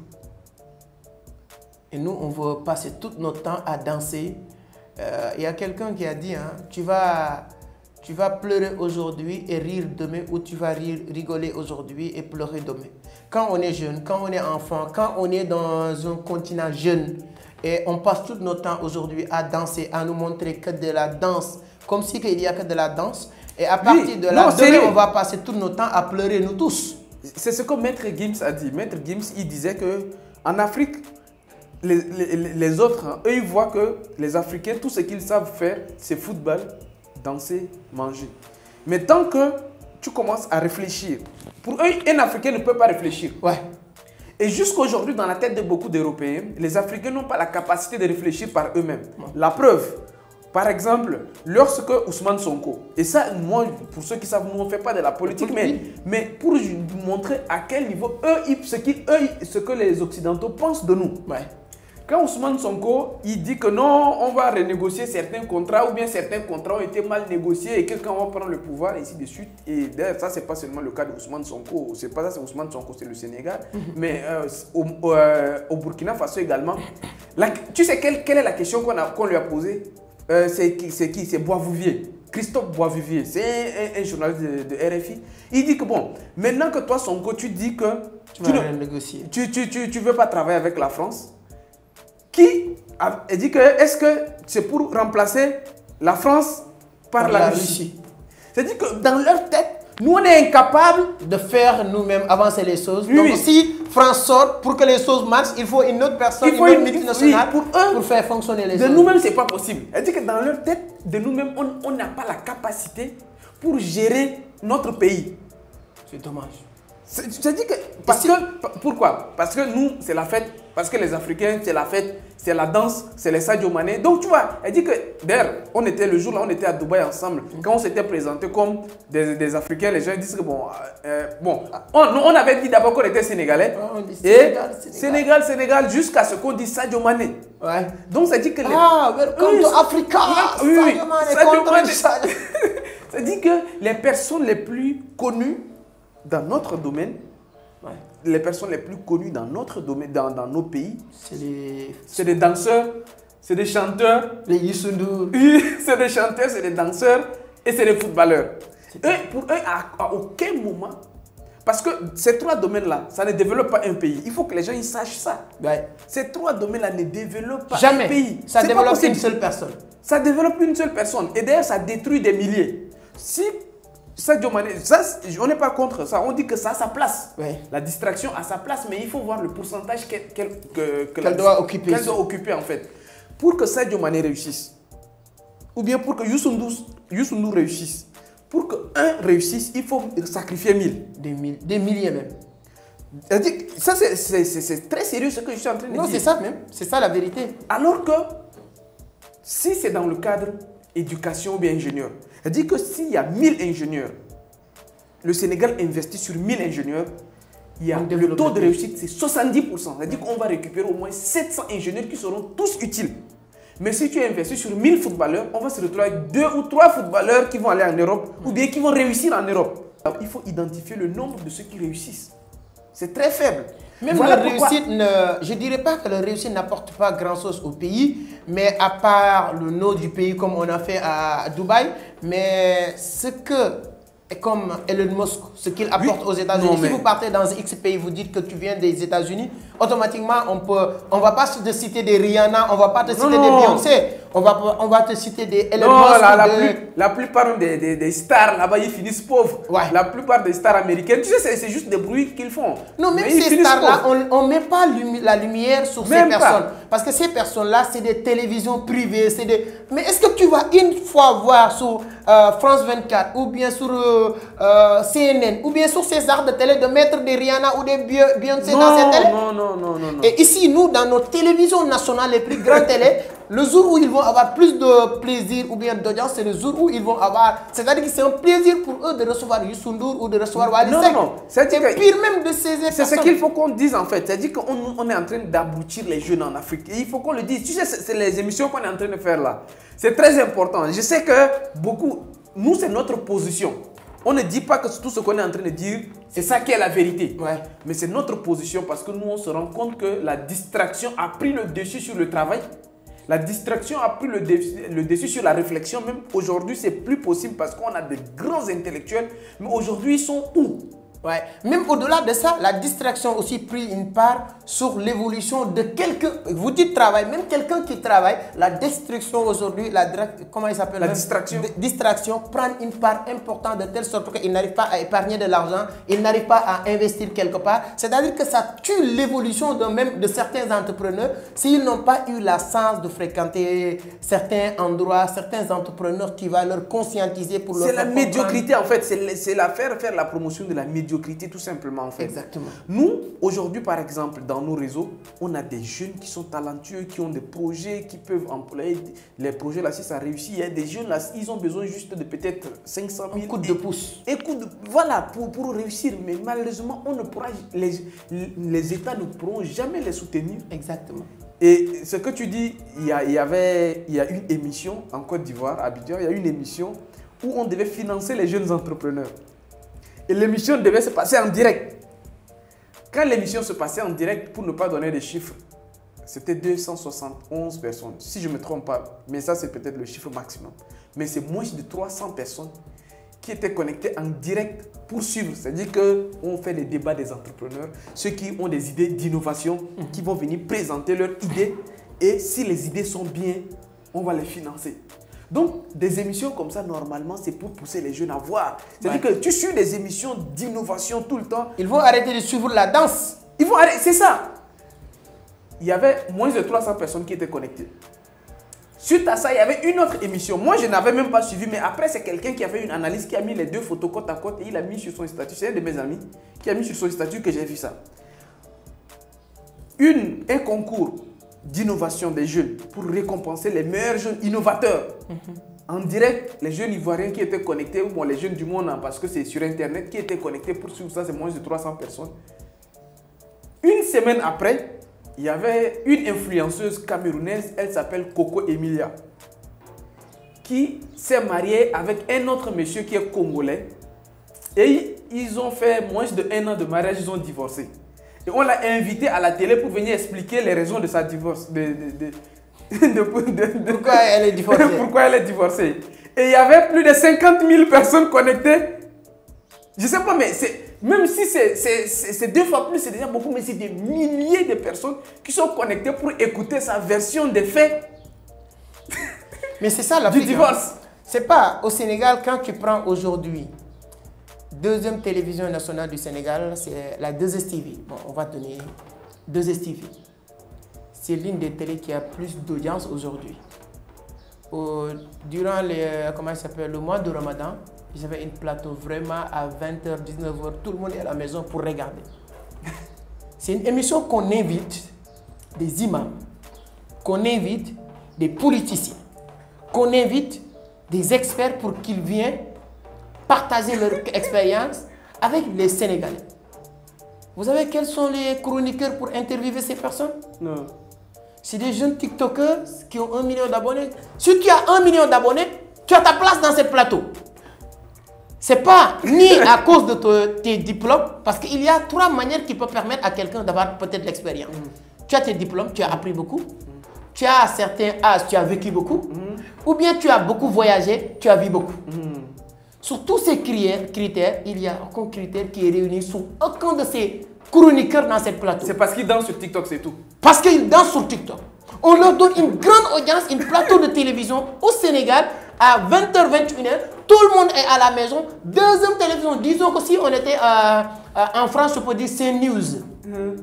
Et nous, on veut passer tout notre temps à danser. Il euh, y a quelqu'un qui a dit, hein, tu, vas, tu vas pleurer aujourd'hui et rire demain, ou tu vas rire, rigoler aujourd'hui et pleurer demain. Quand on est jeune, quand on est enfant, quand on est dans un continent jeune, et on passe tout notre temps aujourd'hui à danser, à nous montrer que de la danse, comme si il n'y a que de la danse. Et à partir oui, de là, non, demain, on va passer tout notre temps à pleurer, nous tous. C'est ce que Maître Gims a dit. Maître Gims, il disait qu'en Afrique, les, les, les autres, hein, eux, ils voient que les Africains, tout ce qu'ils savent faire, c'est football, danser, manger. Mais tant que tu commences à réfléchir, pour eux, un Africain ne peut pas réfléchir. Ouais. Et jusqu'aujourd'hui, dans la tête de beaucoup d'Européens, les Africains n'ont pas la capacité de réfléchir par eux-mêmes. Ouais. La preuve, par exemple, lorsque Ousmane Sonko, et ça, moi, pour ceux qui savent, nous, on ne fait pas de la politique, mais, mais pour montrer à quel niveau, eux, ce, qui, eux, ce que les Occidentaux pensent de nous. Ouais. Quand Ousmane Sonko, il dit que non, on va renégocier certains contrats, ou bien certains contrats ont été mal négociés, et que quand on va prendre le pouvoir, et ainsi de suite. Et d'ailleurs, ça, ce n'est pas seulement le cas de Ousmane Sonko, c'est pas ça, c'est Ousmane Sonko, c'est le Sénégal, mm-hmm. mais euh, au, euh, au Burkina Faso également. La, tu sais, quelle, quelle est la question qu'on qu'on lui a posée? Euh, c'est qui? C'est qui? C'est Boisvivier. Christophe Boisvivier. C'est un, un, un journaliste de, de R F I. Il dit que bon, maintenant que toi, Sonko, tu dis que tu ne vas négocier. Tu, tu, tu, tu veux pas travailler avec la France. Qui a, a dit que est-ce que c'est pour remplacer la France par, par la, la Russie, Russie. C'est-à-dire que dans leur tête, nous, on est incapables de faire nous-mêmes avancer les choses. Oui, Donc, oui. si France sort, pour que les choses marchent, il faut une autre personne, il faut une, une multinationale oui, pour, eux, pour faire fonctionner les de choses. De nous-mêmes, ce n'est pas possible. C'est-à-dire que dans leur tête, de nous-mêmes, on n'a pas la capacité pour gérer notre pays. C'est dommage. C'est-à-dire que, parce que, pourquoi? Parce que nous, c'est la fête. Parce que les Africains, c'est la fête, c'est la danse, c'est les Sadio Mané. Donc, tu vois, elle dit que, d'ailleurs, on était le jour là, on était à Dubaï ensemble. Quand on s'était présenté comme des, des Africains, les gens disent que, bon, euh, bon on, on avait dit d'abord qu'on était Sénégalais. Oh, on dit Sénégal, et Sénégal, Sénégal, jusqu'à ce qu'on dise Sadio Mané. Ouais. Donc, ça dit que... Les... Ah, welcome oui, to Africa. Oui, oui. Sadio Mané, ça dit que les personnes les plus connues dans notre domaine, ouais. les personnes les plus connues dans notre domaine, dans, dans nos pays, c'est des... c'est des danseurs, c'est des chanteurs. Les Youssou N'Dour. C'est des chanteurs, c'est des danseurs et c'est des footballeurs. Eux, pour eux, à, à aucun moment, parce que ces trois domaines-là, ça ne développe pas un pays. Il faut que les gens ils sachent ça. Ouais. Ces trois domaines-là ne développent pas Jamais. un pays. Ça développe une seule personne. Ça développe une seule personne. Et d'ailleurs, ça détruit des milliers. Si Sadio Mané, ça, on n'est pas contre ça. On dit que ça a sa place. Oui. La distraction a sa place, mais il faut voir le pourcentage qu'elle qu'elle que, que qu'elle doit occuper. Qu'elle doit occuper en fait. Pour que Sadio Mané réussisse, ou bien pour que Youssou N'Dour, Youssou N'Dour réussisse, pour qu'un réussisse, il faut sacrifier mille. Des, mille, des milliers même. Ça, c'est très sérieux ce que je suis en train de non, dire. Non, c'est ça même. C'est ça la vérité. Alors que, si c'est dans le cadre éducation ou bien ingénieur, c'est-à-dire que s'il y a mille ingénieurs, le Sénégal investit sur mille ingénieurs, il y a le taux de réussite, c'est soixante-dix pour cent. C'est-à-dire qu'on va récupérer au moins sept cents ingénieurs qui seront tous utiles. Mais si tu investis sur mille footballeurs, on va se retrouver avec deux ou trois footballeurs qui vont aller en Europe ou bien qui vont réussir en Europe. Alors, il faut identifier le nombre de ceux qui réussissent. C'est très faible. Même voilà la réussite, ne, je ne dirais pas que la réussite n'apporte pas grand-chose au pays, mais à part le nord du pays comme on a fait à Dubaï, mais ce que, comme Elon Musk, ce qu'il apporte oui, aux États-Unis, si mais... vous partez dans X pays, vous dites que tu viens des États-Unis, automatiquement, on peut, on va pas te citer des Rihanna, on ne va pas te citer non, des Beyoncé, on va, on va te citer des Elon non, Musk. La, la, de... plus, la plupart des, des, des stars là-bas, ils finissent pauvres. Ouais. La plupart des stars américaines, tu sais, c'est juste des bruits qu'ils font. Non, même mais ces stars-là, on ne met pas lumi la lumière sur même ces personnes. Pas. Parce que ces personnes-là, c'est des télévisions privées. Des... Mais est-ce que tu vas une fois voir sur euh, France vingt-quatre ou bien sur euh, euh, C N N ou bien sur ces arts de télé de mettre des Rihanna ou des Beyoncé dans ces télé? Non, non, non, non, non. Et ici, nous, dans nos télévisions nationales, les plus grandes télé, le jour où ils vont avoir plus de plaisir ou bien d'audience, c'est le jour où ils vont avoir... C'est-à-dire que c'est un plaisir pour eux de recevoir Youssou N'Dour ou de recevoir Wally Seck. Non, non, c'est pire même de ces C'est ce qu'il faut qu'on dise en fait. C'est-à-dire qu'on on est en train d'abrutir les jeunes en Afrique. Et il faut qu'on le dise. Tu sais, c'est les émissions qu'on est en train de faire là. C'est très important. Je sais que beaucoup... Nous, c'est notre position. On ne dit pas que tout ce qu'on est en train de dire, c'est ça qui est la vérité. Ouais. Mais c'est notre position parce que nous, on se rend compte que la distraction a pris le dessus sur le travail. La distraction a pris le dessus, le dessus sur la réflexion. Même aujourd'hui, c'est plus possible parce qu'on a de grands intellectuels. Mais aujourd'hui, ils sont où? Ouais. Même au-delà de ça, la distraction aussi pris une part sur l'évolution de quelqu'un. Vous dites travail, même quelqu'un qui travaille, la destruction aujourd'hui, la comment il s'appelle? La distraction. Distraction prend une part importante de telle sorte qu'il n'arrive pas à épargner de l'argent, il n'arrive pas à investir quelque part. C'est-à-dire que ça tue l'évolution de même de certains entrepreneurs s'ils n'ont pas eu la chance de fréquenter certains endroits, certains entrepreneurs qui vont leur conscientiser pour leur. C'est la médiocrité en fait, c'est la faire faire la promotion de la médiocrité. Tout simplement en fait. Exactement. Nous, aujourd'hui par exemple, dans nos réseaux, on a des jeunes qui sont talentueux, qui ont des projets, qui peuvent employer les projets là si ça réussit. Il y a des jeunes là, ils ont besoin juste de peut-être cinq cent mille. Un coup de pouce. Un coup de, voilà, pour, pour réussir. Mais malheureusement, on ne pourra, les, les États ne pourront jamais les soutenir. Exactement. Et ce que tu dis, il y, a, il y avait il y a une émission en Côte d'Ivoire, à Abidjan, il y a une émission où on devait financer les jeunes entrepreneurs. Et l'émission devait se passer en direct. Quand l'émission se passait en direct, pour ne pas donner des chiffres, c'était deux cent soixante et onze personnes, si je ne me trompe pas. Mais ça, c'est peut-être le chiffre maximum. Mais c'est moins de trois cents personnes qui étaient connectées en direct pour suivre. C'est-à-dire qu'on fait les débats des entrepreneurs, ceux qui ont des idées d'innovation, mmh. qui vont venir présenter leurs idées. Et si les idées sont bien, on va les financer. Donc, des émissions comme ça, normalement, c'est pour pousser les jeunes à voir. C'est-à-dire ouais. que tu suis des émissions d'innovation tout le temps. Ils vont arrêter de suivre la danse. Ils vont arrêter, c'est ça. Il y avait moins de trois cents personnes qui étaient connectées. Suite à ça, il y avait une autre émission. Moi, je n'avais même pas suivi, mais après, c'est quelqu'un qui a fait une analyse, qui a mis les deux photos côte à côte et il a mis sur son statut. C'est un de mes amis qui a mis sur son statut que j'ai vu ça. Une, un concours d'innovation des jeunes pour récompenser les meilleurs jeunes innovateurs. Mm-hmm. En direct, les jeunes ivoiriens qui étaient connectés, ou bon, les jeunes du monde, hein, parce que c'est sur Internet, qui étaient connectés pour suivre ça, c'est moins de trois cents personnes. Une semaine après, il y avait une influenceuse camerounaise, elle s'appelle Coco Emilia, qui s'est mariée avec un autre monsieur qui est congolais. Et ils ont fait moins de un an de mariage, ils ont divorcé. Et on l'a invité à la télé pour venir expliquer les raisons de sa divorce. De, de, de, de, de, de, pourquoi elle est divorcée. Pourquoi elle est divorcée. Et il y avait plus de cinquante mille personnes connectées. Je ne sais pas, mais même si c'est deux fois plus, c'est déjà beaucoup, mais c'est des milliers de personnes qui sont connectées pour écouter sa version des faits. Mais c'est ça la du divorce. C'est pas au Sénégal, quand tu prends aujourd'hui Deuxième télévision nationale du Sénégal, c'est la deux S T V. Bon, on va donner deux S T V. C'est l'une des télés qui a plus d'audience aujourd'hui. Durant les, comment ça s'appelle, le mois de Ramadan, ils avaient une plateau vraiment à vingt heures, dix-neuf heures. Tout le monde est à la maison pour regarder. C'est une émission qu'on invite des imams, qu'on invite des politiciens, qu'on invite des experts pour qu'ils viennent partager leur expérience avec les Sénégalais. Vous savez quels sont les chroniqueurs pour interviewer ces personnes? Non. C'est des jeunes TikTokers qui ont un million d'abonnés. Si tu as un million d'abonnés, tu as ta place dans ce plateau. Ce n'est pas ni à cause de te, tes diplômes, parce qu'il y a trois manières qui peuvent permettre à quelqu'un d'avoir peut-être l'expérience. Mm. Tu as tes diplômes, tu as appris beaucoup. Mm. Tu as à certains âges, tu as vécu beaucoup. Mm. Ou bien tu as beaucoup voyagé, tu as vu beaucoup. Mm. Sur tous ces critères, il y a aucun critère qui est réuni sur aucun de ces chroniqueurs dans cette plateau. C'est parce qu'ils dansent sur TikTok, c'est tout. Parce qu'ils dansent sur TikTok. On leur donne une grande audience, une plateau de télévision au Sénégal à vingt heures, vingt et une heures. Tout le monde est à la maison. Deuxième télévision, disons que si on était euh, euh, en France, on peut dire c'est News. Mm.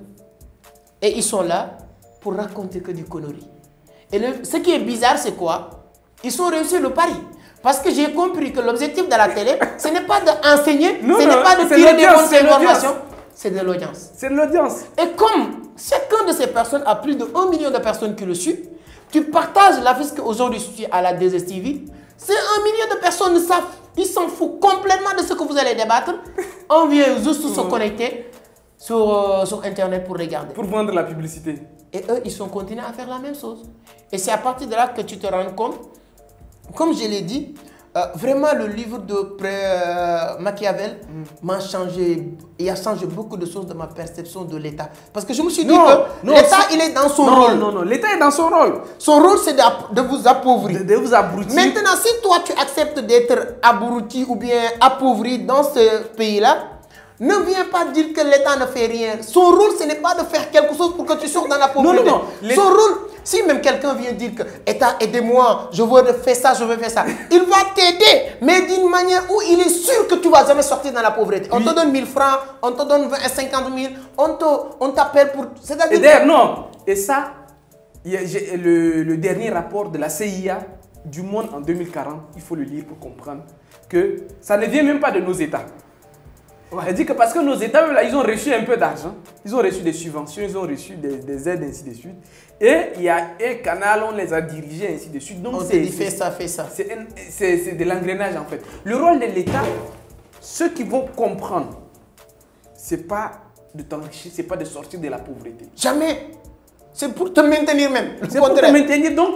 Et ils sont là pour raconter que du conneries. Et le, ce qui est bizarre, c'est quoi? Ils sont réussi le pari. Parce que j'ai compris que l'objectif de la télé, ce n'est pas d'enseigner, ce n'est pas de tirer des bonnes informations, c'est de l'audience. C'est de l'audience. Et comme chacun de ces personnes a plus de un million de personnes qui le suivent, tu partages l'affiche qu'aujourd'hui je suis à la deux S T V, c'est un million de personnes, ils s'en foutent complètement de ce que vous allez débattre. On vient juste se connecter sur, euh, sur Internet pour regarder. Pour vendre la publicité. Et eux, ils sont continués à faire la même chose. Et c'est à partir de là que tu te rends compte, comme je l'ai dit, euh, vraiment le livre de euh, Machiavel m'a mm. changé, il a changé beaucoup de choses dans ma perception de l'État. Parce que je me suis dit non, que l'État, il est dans son non, rôle. Non, non, l'État est dans son rôle. Son rôle, c'est de, de vous appauvrir. De, de vous abrutir. Maintenant, si toi, tu acceptes d'être abruti ou bien appauvri dans ce pays-là, ne viens pas dire que l'État ne fait rien. Son rôle, ce n'est pas de faire quelque chose pour que tu sortes dans la pauvreté. Non, non, non. Son rôle, si même quelqu'un vient dire que État, aidez-moi, je veux faire ça, je veux faire ça, il va t'aider, mais d'une manière où il est sûr que tu ne vas jamais sortir dans la pauvreté. On oui. te donne mille francs, on te donne vingt, cinquante mille, on t'appelle pour... Et d'ailleurs, non. Et ça, y a, le, le dernier rapport de la C I A du monde en deux mille quarante, il faut le lire pour comprendre que ça ne vient même pas de nos États. Ouais. Elle dit que parce que nos États, là, ils ont reçu un peu d'argent, ils ont reçu des subventions, ils ont reçu des, des aides, ainsi de suite. Et il y a un canal, on les a dirigés, ainsi de suite. Donc, on s'est dit, fais ça, fais ça. C'est de l'engrenage, en fait. Le rôle de l'État, ceux qui vont comprendre, c'est pas de t'enrichir, c'est pas de sortir de la pauvreté. Jamais. C'est pour te maintenir même. C'est pour te maintenir. Donc,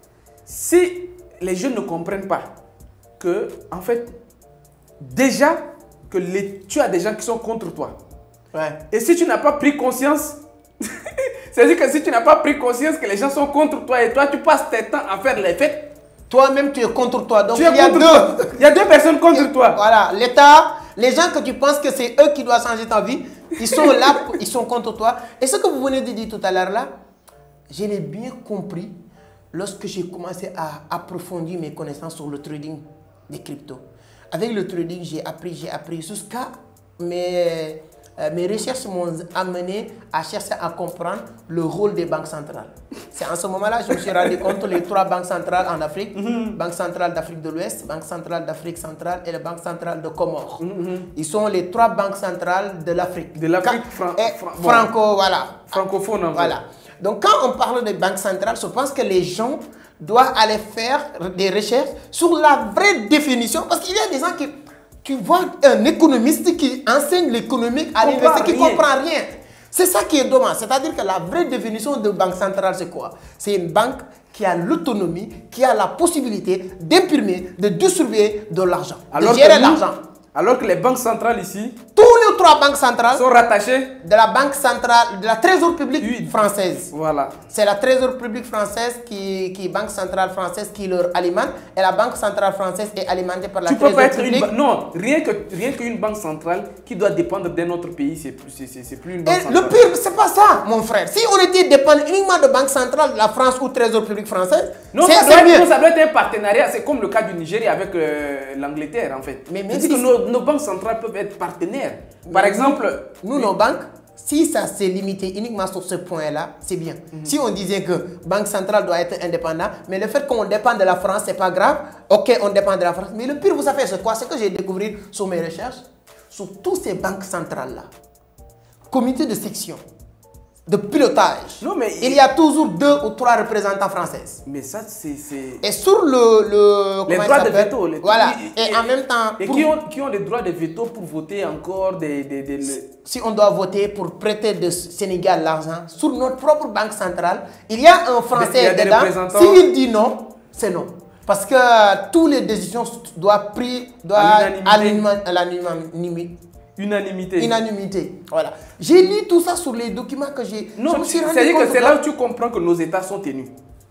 si les jeunes ne comprennent pas que, en fait, déjà, que les, tu as des gens qui sont contre toi. Ouais. Et si tu n'as pas pris conscience, c'est-à-dire que si tu n'as pas pris conscience que les gens sont contre toi et toi, tu passes tes temps à faire les fêtes. Toi-même, tu es contre toi. Donc, tu il y a deux. Toi. Il y a deux personnes contre toi. Voilà. L'État, les gens que tu penses que c'est eux qui doivent changer ta vie, ils sont là, ils sont contre toi. Et ce que vous venez de dire tout à l'heure là, je l'ai bien compris lorsque j'ai commencé à approfondir mes connaissances sur le trading des cryptos. Avec le trading, j'ai appris, j'ai appris jusqu'à mes, euh, mes recherches m'ont amené à chercher à comprendre le rôle des banques centrales. C'est en ce moment-là que je me suis rendu compte les trois banques centrales en Afrique, mm-hmm. Banque centrale d'Afrique de l'Ouest, Banque centrale d'Afrique centrale et la Banque centrale de Comores. Mm-hmm. Ils sont les trois banques centrales de l'Afrique. De l'Afrique fran fran franco, voilà. francophone. En voilà. Fait. Donc quand on parle des banques centrales, je pense que les gens doit aller faire des recherches sur la vraie définition. Parce qu'il y a des gens qui... Tu vois un économiste qui enseigne l'économie à l'université qui ne comprend rien. C'est ça qui est dommage. C'est-à-dire que la vraie définition de banque centrale, c'est quoi? C'est une banque qui a l'autonomie, qui a la possibilité d'imprimer, de distribuer de l'argent, de gérer l'argent. Alors que les banques centrales ici, tous les trois banques centrales sont rattachées de la banque centrale, de la trésorerie publique oui. française. Voilà. C'est la trésorerie publique française qui, qui banque centrale française qui leur alimente et la banque centrale française est alimentée par la tu trésorerie peux pas être publique. Une non, rien que rien qu'une banque centrale qui doit dépendre d'un autre pays, c'est plus une banque et centrale. Le pire, c'est pas ça, mon frère. Si on était dépendant uniquement de banque centrale, la France ou trésorerie publique française, non, ça doit, être, ça doit être un partenariat. C'est comme le cas du Nigeria avec euh, l'Angleterre en fait. Mais même si que nos, nos, nos banques centrales peuvent être partenaires. Par exemple... Nous, nos banques, si ça s'est limité uniquement sur ce point-là, c'est bien. Mm-hmm. Si on disait que Banque centrale doit être indépendante, mais le fait qu'on dépend de la France, c'est pas grave. Ok, on dépend de la France. Mais le pire, vous savez, c'est quoi? C'est que j'ai découvert sur mes recherches, sur toutes ces banques centrales-là, comité de section, de pilotage, non, mais il y a toujours deux ou trois représentants français. Mais ça, c'est... Et sur le... le les droits de veto. Les voilà. Et, et, et en même temps... Et pour, qui, ont, qui ont des droits de veto pour voter encore des... des, des le... Si on doit voter pour prêter de Sénégal l'argent sur notre propre banque centrale, il y a un Français dedans. S'il dit non, c'est non. Parce que toutes les décisions doivent prises à l'unanimité. Unanimité. Unanimité. Voilà. J'ai lu tout ça sur les documents que j'ai. Non, c'est-à-dire que c'est là où tu comprends que nos États sont tenus.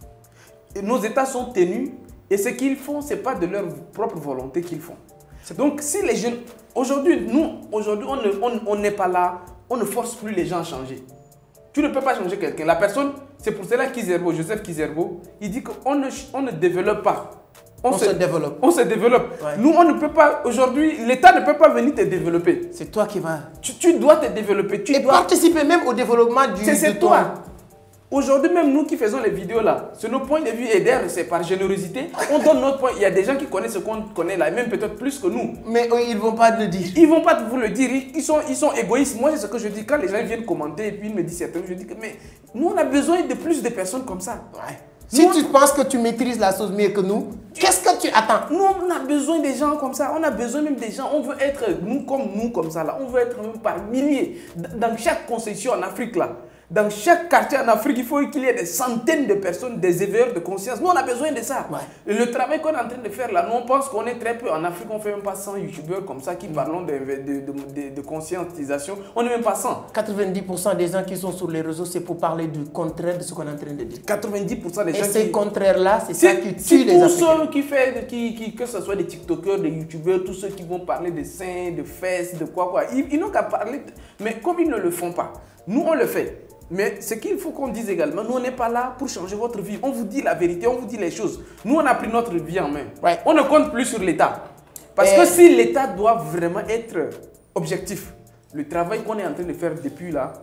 Et nos États sont tenus et ce qu'ils font, ce n'est pas de leur propre volonté qu'ils font. Donc, si les jeunes. Aujourd'hui, nous, aujourd'hui, on n'est on, on pas là, on ne force plus les gens à changer. Tu ne peux pas changer quelqu'un. La personne, c'est pour cela qu'Izerbo, Joseph Kizerbo, il dit qu'on ne, on ne développe pas. On, on se, se développe. On se développe. Ouais. Nous, on ne peut pas, aujourd'hui, l'État ne peut pas venir te développer. C'est toi qui vas. Tu, tu dois te développer. Tu Et dois participer même au développement du C'est toi. Aujourd'hui, même nous qui faisons les vidéos là, c'est nos points de vue et d'ailleurs, c'est par générosité. On donne notre point. Il y a des gens qui connaissent ce qu'on connaît là, même peut-être plus que nous. Mais eux, ils ne vont pas le dire. Ils ne vont pas vous le dire. Ils sont, ils sont égoïstes. Moi, c'est ce que je dis. Quand les gens viennent commenter et puis ils me disent certains, je dis que mais nous, on a besoin de plus de personnes comme ça. Ouais. Si nous, tu penses que tu maîtrises la chose mieux que nous, qu'est-ce que tu attends? Nous, on a besoin des gens comme ça. On a besoin même des gens. On veut être, nous comme nous, comme ça là. On veut être même par milliers. Dans chaque concession en Afrique là. Dans chaque quartier en Afrique, il faut qu'il y ait des centaines de personnes, des éveilleurs de conscience. Nous, on a besoin de ça. Ouais. Le travail qu'on est en train de faire là, nous, on pense qu'on est très peu. En Afrique, on ne fait même pas cent youtubeurs comme ça qui mmh. parlent de, de, de, de, de conscientisation. On n'est même pas cent. quatre-vingt-dix pour cent des gens qui sont sur les réseaux, c'est pour parler du contraire de ce qu'on est en train de dire. quatre-vingt-dix pour cent des Et gens Et ces qui... contraires-là, c'est ça qui tue les Africains. Tous ceux qui font, qui, qui, que ce soit des TikTokers, des youtubeurs, tous ceux qui vont parler de seins, de fesses, de quoi, quoi. Ils, ils n'ont qu'à parler. De... Mais comme ils ne le font pas, nous, on le fait. Mais ce qu'il faut qu'on dise également, nous on n'est pas là pour changer votre vie. On vous dit la vérité, on vous dit les choses. Nous on a pris notre vie en main. Ouais. On ne compte plus sur l'État. Parce Et... que si l'État doit vraiment être objectif, le travail qu'on est en train de faire depuis là,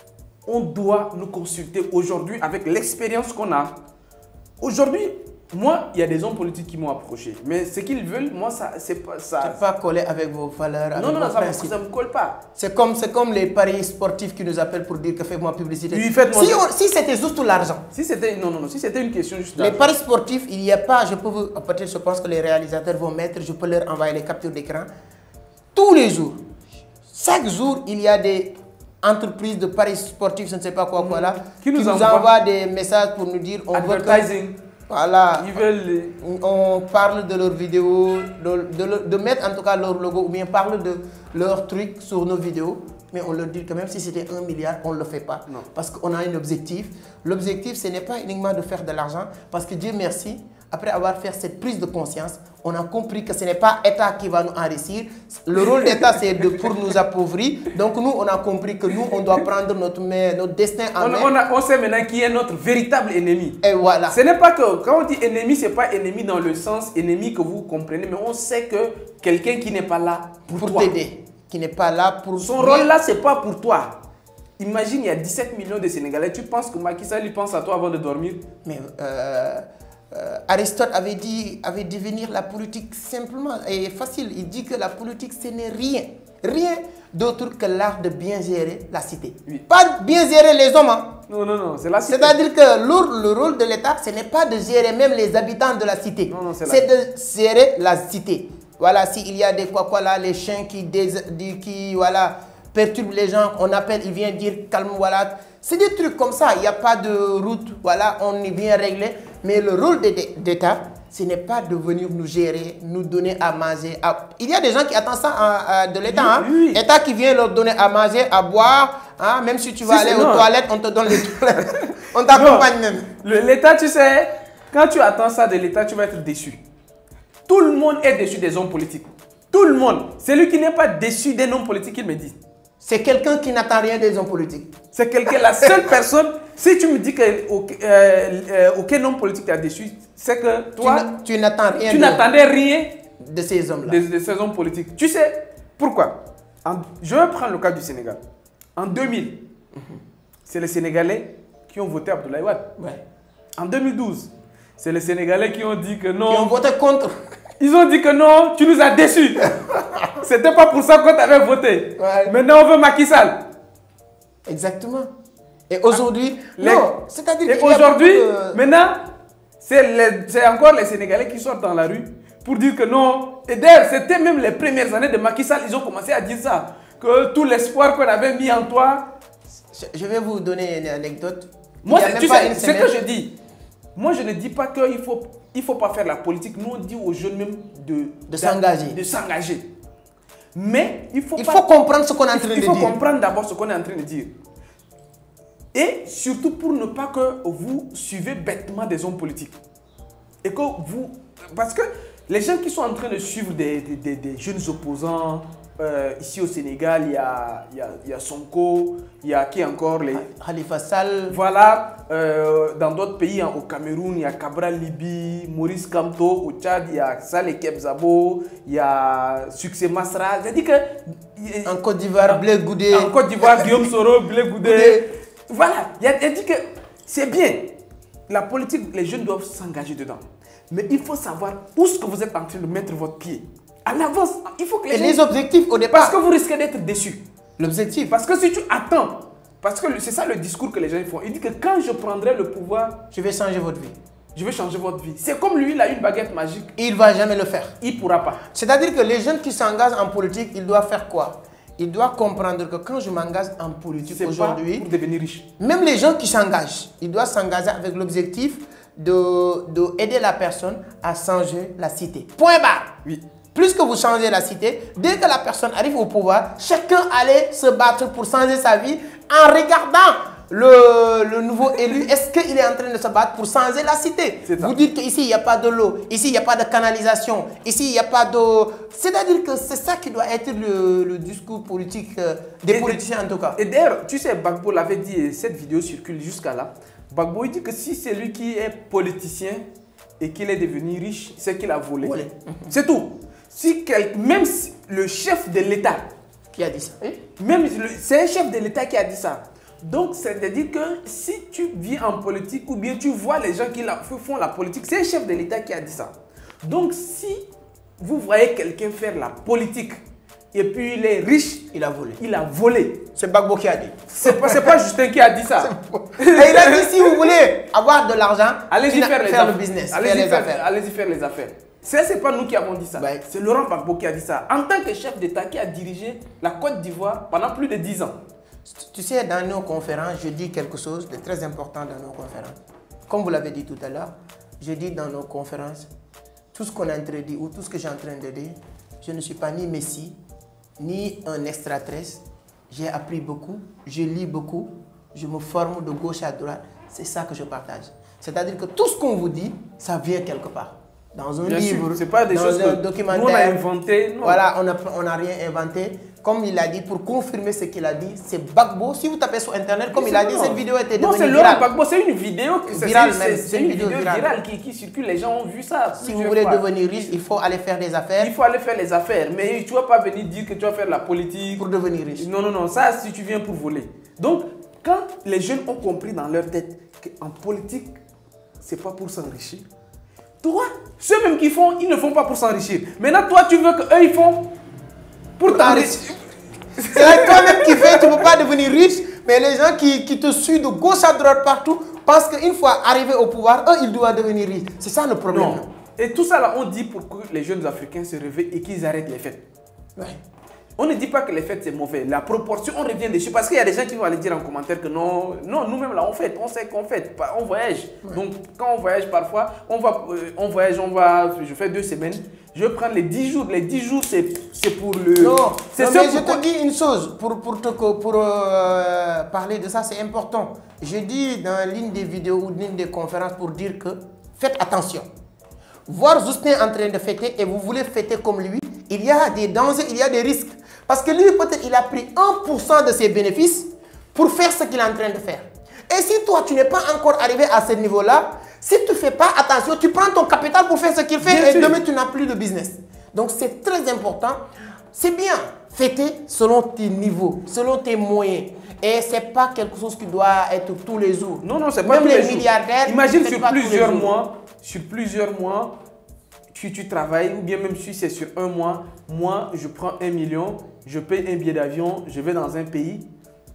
on doit nous consulter aujourd'hui avec l'expérience qu'on a. Aujourd'hui, moi, il y a des hommes politiques qui m'ont approché. Mais ce qu'ils veulent, moi, ça, c'est pas ça. C'est pas collé avec vos valeurs. Avec non, non, vos non, ça ne me colle pas. C'est comme, c'est comme les paris sportifs qui nous appellent pour dire que fais-moi publicité. Oui, faites-moi. Si, si c'était juste l'argent. Si c'était, non, non, non, si c'était une question juste. Les paris sportifs, il n'y a pas, je peux vous, peut-être je pense que les réalisateurs vont mettre, je peux leur envoyer les captures d'écran. Tous les jours, chaque jour, il y a des entreprises de paris sportifs, je ne sais pas quoi, quoi là, qui nous, qui nous envoient envoie des messages pour nous dire on advertising. Veut Voilà, Ils veulent... on parle de leurs vidéos, de, de, de mettre en tout cas leur logo ou bien parle de leurs trucs sur nos vidéos. Mais on leur dit que même si c'était un milliard, on ne le fait pas. Non. Parce qu'on a un objectif. L'objectif, ce n'est pas uniquement de faire de l'argent. Parce que Dieu merci, après avoir fait cette prise de conscience, on a compris que ce n'est pas l'État qui va nous enrichir. Le rôle de l'État, c'est de, pour nous appauvrir. Donc nous, on a compris que nous, on doit prendre notre, main, notre destin en main. On, on, a, on sait maintenant qui est notre véritable ennemi. Et voilà. Ce n'est pas que, quand on dit ennemi, ce n'est pas ennemi dans le sens ennemi que vous comprenez, mais on sait que quelqu'un qui n'est pas là pour, pour toi. Pour t'aider. Qui n'est pas là pour... Son rôle là, ce n'est pas pour toi. Imagine, il y a dix-sept millions de Sénégalais. Tu penses que Macky Sall, il pense à toi avant de dormir? Mais euh, euh, Aristote avait dit, avait définir la politique simplement et facile. Il dit que la politique, ce n'est rien. Rien d'autre que l'art de bien gérer la cité. Oui. Pas bien gérer les hommes. Hein. Non, non, non, c'est la cité. C'est-à-dire que le, le rôle de l'État, ce n'est pas de gérer même les habitants de la cité. Non, non, c'est de gérer la cité. Voilà, s'il y a des quoi, quoi là, les chiens qui, dés, qui voilà, perturbent les gens, on appelle, il vient dire calme, voilà. C'est des trucs comme ça, il n'y a pas de route, voilà, on est bien réglé. Mais le rôle d'État, ce n'est pas de venir nous gérer, nous donner à manger. À... Il y a des gens qui attendent ça à, à, de l'État. Oui, hein? Oui. L'État qui vient leur donner à manger, à boire, hein? Même si tu vas si aller aux non. toilettes, on te donne les toilettes. On t'accompagne même. L'État, tu sais, quand tu attends ça de l'État, tu vas être déçu. Tout le monde est déçu des hommes politiques. Tout le monde. Celui qui n'est pas déçu des hommes politiques, il me dit. C'est quelqu'un qui n'attend rien des hommes politiques. C'est quelqu'un, la seule personne. Si tu me dis qu'aucun euh, euh, homme politique t'a déçu, c'est que toi, tu n'attends rien. Tu n'attendais rien de ces hommes-là. De, de ces hommes politiques. Tu sais pourquoi? En, je vais prendre le cas du Sénégal. En deux mille, mm-hmm. c'est les Sénégalais qui ont voté Abdoulaye Wade. Ouais. En deux mille douze, c'est les Sénégalais qui ont dit que non. Ils ont voté contre. Ils ont dit que non, tu nous as déçus. C'était pas pour ça qu'on t'avait voté. Ouais. Maintenant, on veut Macky Sall. Exactement. Et aujourd'hui, les... non, c'est-à-dire Et aujourd'hui, de... maintenant, c'est encore les Sénégalais qui sortent dans la rue pour dire que non. Et d'ailleurs, c'était même les premières années de Macky Sall, ils ont commencé à dire ça. Que tout l'espoir qu'on avait mis en toi. Je vais vous donner une anecdote. Moi, tu sais, ce que je dis. Moi, je ne dis pas qu'il ne faut, il faut pas faire la politique. Nous, on dit aux jeunes même de, de s'engager. De s'engager. Mais il faut, il pas, faut comprendre ce qu'on est en train de dire. Il faut comprendre d'abord ce qu'on est en train de dire. Et surtout pour ne pas que vous suivez bêtement des hommes politiques. Et que vous... Parce que les gens qui sont en train de suivre des, des, des, des jeunes opposants, euh, ici au Sénégal, il y a, il y a, il y a Sonko, il y a qui encore les... Khalifa Sall. Voilà. Euh, dans d'autres pays, hein, au Cameroun, il y a Cabral Libi, Maurice Kamto, au Tchad, il y a Saleh Kebzabo, il y a Succès Masra. C'est-à-dire que... En Côte d'Ivoire, Blé Goudé. En Côte d'Ivoire, Guillaume Soro, Blé Goudé. Goudé. Voilà, il a dit que c'est bien. La politique, les jeunes doivent s'engager dedans. Mais il faut savoir où est-ce que vous êtes en train de mettre votre pied. En avance, il faut que les Et gens... les objectifs au départ. Parce que vous risquez d'être déçus. L'objectif. Parce que si tu attends, parce que c'est ça le discours que les gens font. Il dit que quand je prendrai le pouvoir... Je vais changer votre vie. Je vais changer votre vie. C'est comme lui, il a une baguette magique. Il ne va jamais le faire. Il ne pourra pas. C'est-à-dire que les jeunes qui s'engagent en politique, ils doivent faire quoi? Il doit comprendre que quand je m'engage en politique aujourd'hui, pour devenir riche. Même les gens qui s'engagent, ils doivent s'engager avec l'objectif de, de aider la personne à changer la cité. Point barre. Oui. Plus que vous changez la cité, dès que la personne arrive au pouvoir, chacun allait se battre pour changer sa vie en regardant le, le nouveau élu. Est-ce qu'il est en train de se battre pour changer la cité? Vous dites qu'ici, il n'y a pas de l'eau, ici, il n'y a pas de canalisation, ici, il n'y a pas de... C'est-à-dire que c'est ça qui doit être le, le discours politique euh, des et politiciens en tout cas. Et d'ailleurs, tu sais, Gbagbo l'avait dit, et cette vidéo circule jusqu'à là. Gbagbo, il dit que si c'est lui qui est politicien et qu'il est devenu riche, c'est qu'il a volé. volé. C'est tout. Si quel, même si le chef de l'État qui a dit ça, hein? Même c'est un chef de l'État qui a dit ça. Donc, c'est-à-dire que si tu vis en politique ou bien tu vois les gens qui la, font la politique, c'est un chef de l'État qui a dit ça. Donc, si vous voyez quelqu'un faire la politique et puis il est riche, il a volé. Il a volé. C'est Gbagbo qui a dit. C'est pas, pas Justin qui a dit ça. Et il a dit si vous voulez avoir de l'argent, allez-y faire, les faire le business, allez-y faire, faire, affaires. Allez-y faire les affaires. Ça, c'est pas nous qui avons dit ça. Ouais. C'est Laurent Gbagbo qui a dit ça. En tant que chef d'État qui a dirigé la Côte d'Ivoire pendant plus de dix ans. Tu sais, dans nos conférences, je dis quelque chose de très important dans nos conférences. Comme vous l'avez dit tout à l'heure, je dis dans nos conférences, tout ce qu'on a en train de dire ou tout ce que j'ai en train de dire, je ne suis pas ni Messi, ni un extraterrestre. J'ai appris beaucoup, je lis beaucoup, je me forme de gauche à droite. C'est ça que je partage. C'est-à-dire que tout ce qu'on vous dit, ça vient quelque part. Dans un Bien livre, c'est pas des dans choses un que documentaire. Nous on a inventé. Non. Voilà, on n'a on a rien inventé. Comme il a dit, pour confirmer ce qu'il a dit, c'est Gbagbo. Si vous tapez sur Internet, comme il a dit, non. cette vidéo était non, devenue c'est Laurent virale. Gbagbo, c'est une vidéo, virale c'est une, une vidéo virale, virale qui, qui circule, les gens ont vu ça. Si vous voulez fois. devenir riche, il faut aller faire des affaires. Il faut aller faire les affaires, mais tu ne vas pas venir dire que tu vas faire la politique. Pour devenir riche. Non, non, non, ça si tu viens pour voler. Donc, quand les jeunes ont compris dans leur tête qu'en politique, ce n'est pas pour s'enrichir. Toi, ceux même qui font, ils ne font pas pour s'enrichir. Maintenant, toi, tu veux qu'eux, ils font pour t'enrichir. C'est toi-même qui fais, tu ne peux pas devenir riche, mais les gens qui, qui te suivent de gauche à droite partout pensent qu'une fois arrivés au pouvoir, eux, ils doivent devenir riches. C'est ça le problème. Non. Et tout ça, là, on dit pour que les jeunes Africains se réveillent et qu'ils arrêtent les fêtes. Ouais. On ne dit pas que les fêtes c'est mauvais. La proportion, on revient dessus. Parce qu'il y a des gens qui vont aller dire en commentaire que non, non, nous-mêmes là on fête, on sait qu'on fête, on voyage. Ouais. Donc quand on voyage parfois, on va, euh, on voyage, on va, je fais deux semaines. Je vais prendre les dix jours. Les dix jours c'est pour le. Non, c'est non mais je te dis une chose pour pour te pour euh, parler de ça, c'est important. Je dis dans l'une des vidéos ou l'une des conférences pour dire que faites attention. Voir Justin en train de fêter et vous voulez fêter comme lui, il y a des dangers, il y a des risques. Parce que lui, peut-être, il a pris un pour cent de ses bénéfices pour faire ce qu'il est en train de faire. Et si toi, tu n'es pas encore arrivé à ce niveau-là, si tu ne fais pas attention, tu prends ton capital pour faire ce qu'il fait. Bien et sûr. Demain, tu n'as plus de business. Donc c'est très important. C'est bien, fêter selon tes niveaux, selon tes moyens. Et ce n'est pas quelque chose qui doit être tous les jours. Non, non, c'est pas Même tous les, les milliardaires. jours. Imagine sur plusieurs mois, sur plusieurs mois, tu, tu travailles, ou bien même si c'est sur un mois, moi, je prends un million, je paye un billet d'avion, je vais dans un pays.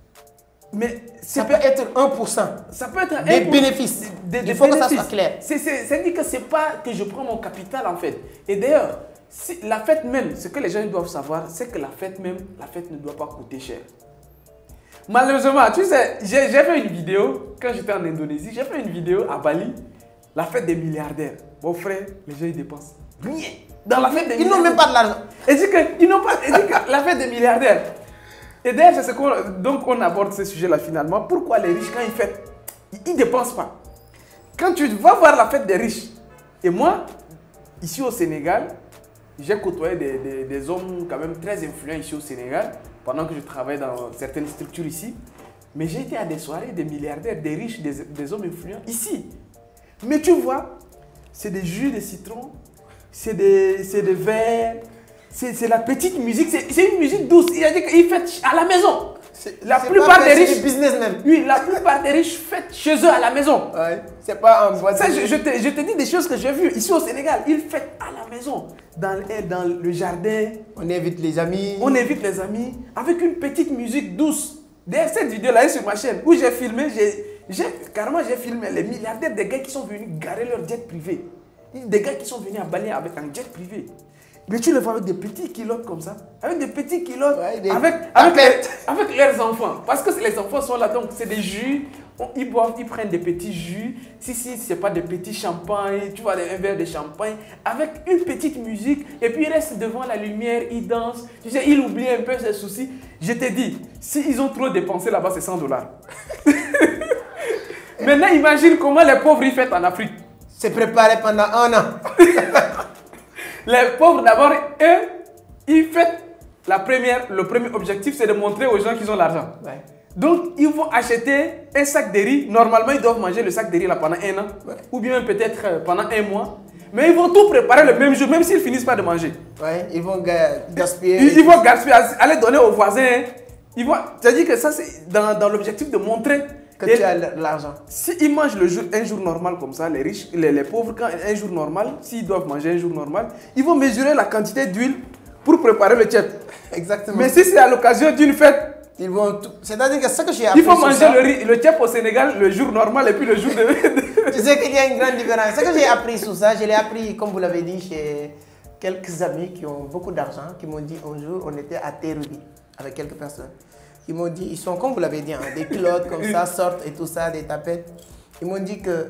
Mais ça peut être un pour cent. Ça peut être un des bénéfices. Des, des, Il faut bénéfices. que ça soit clair. C'est-à-dire que ce n'est pas que je prends mon capital en fait. Et d'ailleurs, si, la fête même, ce que les gens doivent savoir, c'est que la fête même, la fête ne doit pas coûter cher. Malheureusement, tu sais, j'ai fait une vidéo, quand j'étais en Indonésie, j'ai fait une vidéo à Bali, la fête des milliardaires. Mon frère, les gens ils dépensent rien. Dans la fête des ils n'ont même pas de l'argent. Et dit que, ils n'ont pas, et dit que la fête des milliardaires. Et d'ailleurs, c'est ce qu'on, donc on aborde ce sujet-là finalement. Pourquoi les riches, quand ils fêtent, ils ne dépensent pas. Quand tu vas voir la fête des riches, et moi, ici au Sénégal, j'ai côtoyé des, des, des hommes quand même très influents ici au Sénégal, pendant que je travaille dans certaines structures ici. Mais j'ai été à des soirées des milliardaires, des riches, des, des hommes influents ici. Mais tu vois, c'est des jus de citron, c'est des, des verres, c'est la petite musique, c'est une musique douce. Il a dit qu'ils fêtent à la maison. La plupart des riches, business même. Oui, la plupart des riches fêtent chez eux à la maison. Ouais, c'est pas en boîte. Ça, je, je, te, je te dis des choses que j'ai vues ici au Sénégal. Ils fêtent à la maison, dans, dans le jardin. On invite les amis. On invite les amis avec une petite musique douce. D'ailleurs, cette vidéo-là est sur ma chaîne où j'ai filmé, j'ai carrément j'ai filmé les milliardaires, des gars qui sont venus garer leur jet privé. Des gars qui sont venus à Bali avec un jet privé. Mais tu le vois avec des petits kilos comme ça, avec des petits kilos, ouais, des avec, avec, les, avec leurs enfants. Parce que les enfants sont là, donc c'est des jus. Ils boivent, ils prennent des petits jus. Si, si, c'est pas des petits champagnes, tu vois, un verre de champagne, avec une petite musique. Et puis ils restent devant la lumière, ils dansent. Tu sais, ils oublient un peu ses soucis. Je t'ai dit, s'ils ont trop dépensé là-bas, c'est cent dollars. Maintenant, imagine comment les pauvres ils fêtent en Afrique. C'est préparé pendant un an. Les pauvres, d'abord, eux, ils fêtent la première, le premier objectif, c'est de montrer aux gens qu'ils ont l'argent. Ouais. Donc, ils vont acheter un sac de riz. Normalement, ils doivent manger le sac de riz là pendant un an. Ouais. Ou bien peut-être pendant un mois. Mais ils vont tout préparer le même jour, même s'ils finissent pas de manger. Ouais, ils vont gaspiller. Ils, ils vont gaspiller, aller donner aux voisins. Ils vont, c'est-à-dire que ça, c'est dans, dans l'objectif de montrer que et tu as l'argent. S'ils mangent le jour, un jour normal comme ça, les riches, les, les pauvres, quand un jour normal, s'ils doivent manger un jour normal, ils vont mesurer la quantité d'huile pour préparer le tchèp. Exactement. Mais si c'est à l'occasion d'une fête, ils vont tout... C'est-à-dire que ce que j'ai appris. Il faut manger ça, le, riz, le tchèp au Sénégal le jour normal et puis le jour de... Tu sais qu'il y a une grande différence. Ce que j'ai appris sur ça, je l'ai appris, comme vous l'avez dit, chez quelques amis qui ont beaucoup d'argent, qui m'ont dit un jour, on était à Terre-Ubi avec quelques personnes. Ils m'ont dit, ils sont comme vous l'avez dit, hein, des culottes comme ça sortent et tout ça, des tapettes. Ils m'ont dit que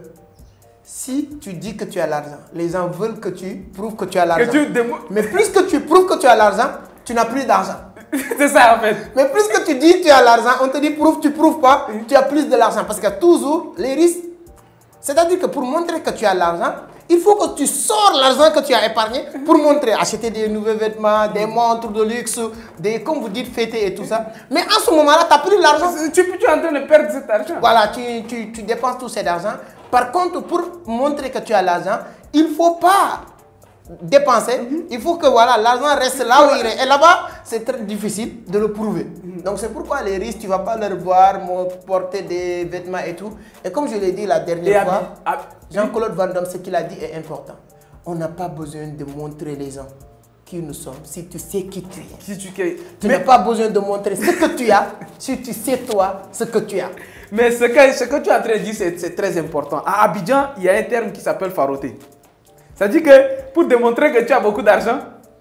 si tu dis que tu as l'argent, les gens veulent que tu prouves que tu as l'argent. Mais plus que tu prouves que tu as l'argent, tu n'as plus d'argent. C'est ça en fait. Mais plus que tu dis que tu as l'argent, on te dit prouve, tu prouves pas, tu as plus de l'argent. Parce que toujours, les risques, c'est-à-dire que pour montrer que tu as l'argent, il faut que tu sors l'argent que tu as épargné pour montrer, acheter des nouveaux vêtements, des montres de luxe, des, comme vous dites, fêter et tout ça. Mais en ce moment-là, tu n'as plus l'argent. Tu, tu es en train de perdre cet argent. Voilà, tu, tu, tu dépenses tout cet argent. Par contre, pour montrer que tu as l'argent, il ne faut pas dépenser. Mm-hmm. Il faut que voilà, l'argent reste là où il est. Et là-bas, c'est très difficile de le prouver. Mm-hmm. Donc c'est pourquoi les risques, tu ne vas pas leur voir porter des vêtements et tout. Et comme je l'ai dit la dernière et fois, Jean-Claude Van Damme, ce qu'il a dit est important. On n'a pas besoin de montrer les gens qui nous sommes si tu sais qui tu es. Si tu tu n'as pas besoin de montrer ce que tu as si tu sais toi ce que tu as. Mais ce que, ce que tu es en train de dire, c'est très important. À Abidjan, il y a un terme qui s'appelle faroter. Ça dit que pour démontrer que tu as beaucoup d'argent,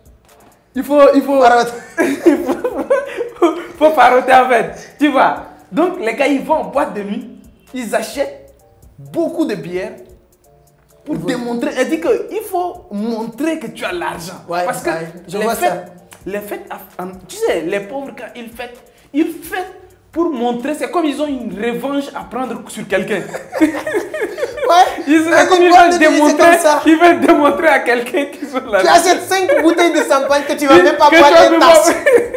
il faut, il faut, il faut, faut faroter en fait. Tu vois. Donc les gars, ils vont en boîte de nuit, ils achètent beaucoup de bières pour vous démontrer. Elle dit qu'il faut montrer que tu as l'argent. Ouais, parce que ouais, je les, vois fêtes, ça. les fêtes, tu sais, les pauvres quand ils fêtent, ils fêtent pour montrer, c'est comme ils ont une revanche à prendre sur quelqu'un. Ouais, ils, comme ils veulent démontrer, ils veulent démontrer à quelqu'un qu'ils sont là. Tu achètes cinq bouteilles de champagne que tu ne vas même pas boire une tasse.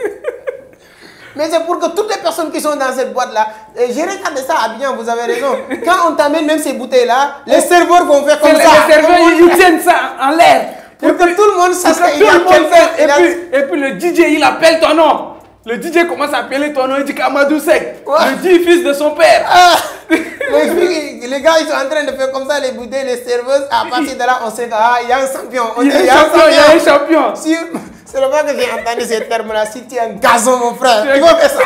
Mais c'est pour que toutes les personnes qui sont dans cette boîte-là, j'ai regardé ça à Abidjan, vous avez raison. Quand on t'amène même ces bouteilles-là, les serveurs vont faire comme les, ça. Les serveurs, ils, ils tiennent ça en l'air. Pour et que puis, tout le monde sache pour que qu'il tout y a le monde quelqu'un. sache. Et, il a- puis, et puis le D J, il appelle ton nom. Le D J commence à appeler ton nom, il dit qu'Amadou Seck, Ouais. le dit fils de son père. Ah, les, filles- les gars, ils sont en train de faire comme ça, les bouteilles, les serveuses. À partir de là, on sait qu'il y a un champion. On Il y dit, a un champion, il y a un champion. Si- C'est le moment que j'ai entendu ces termes-là. Si tu es un gazon, mon frère, Tu es- tu vas faire ça.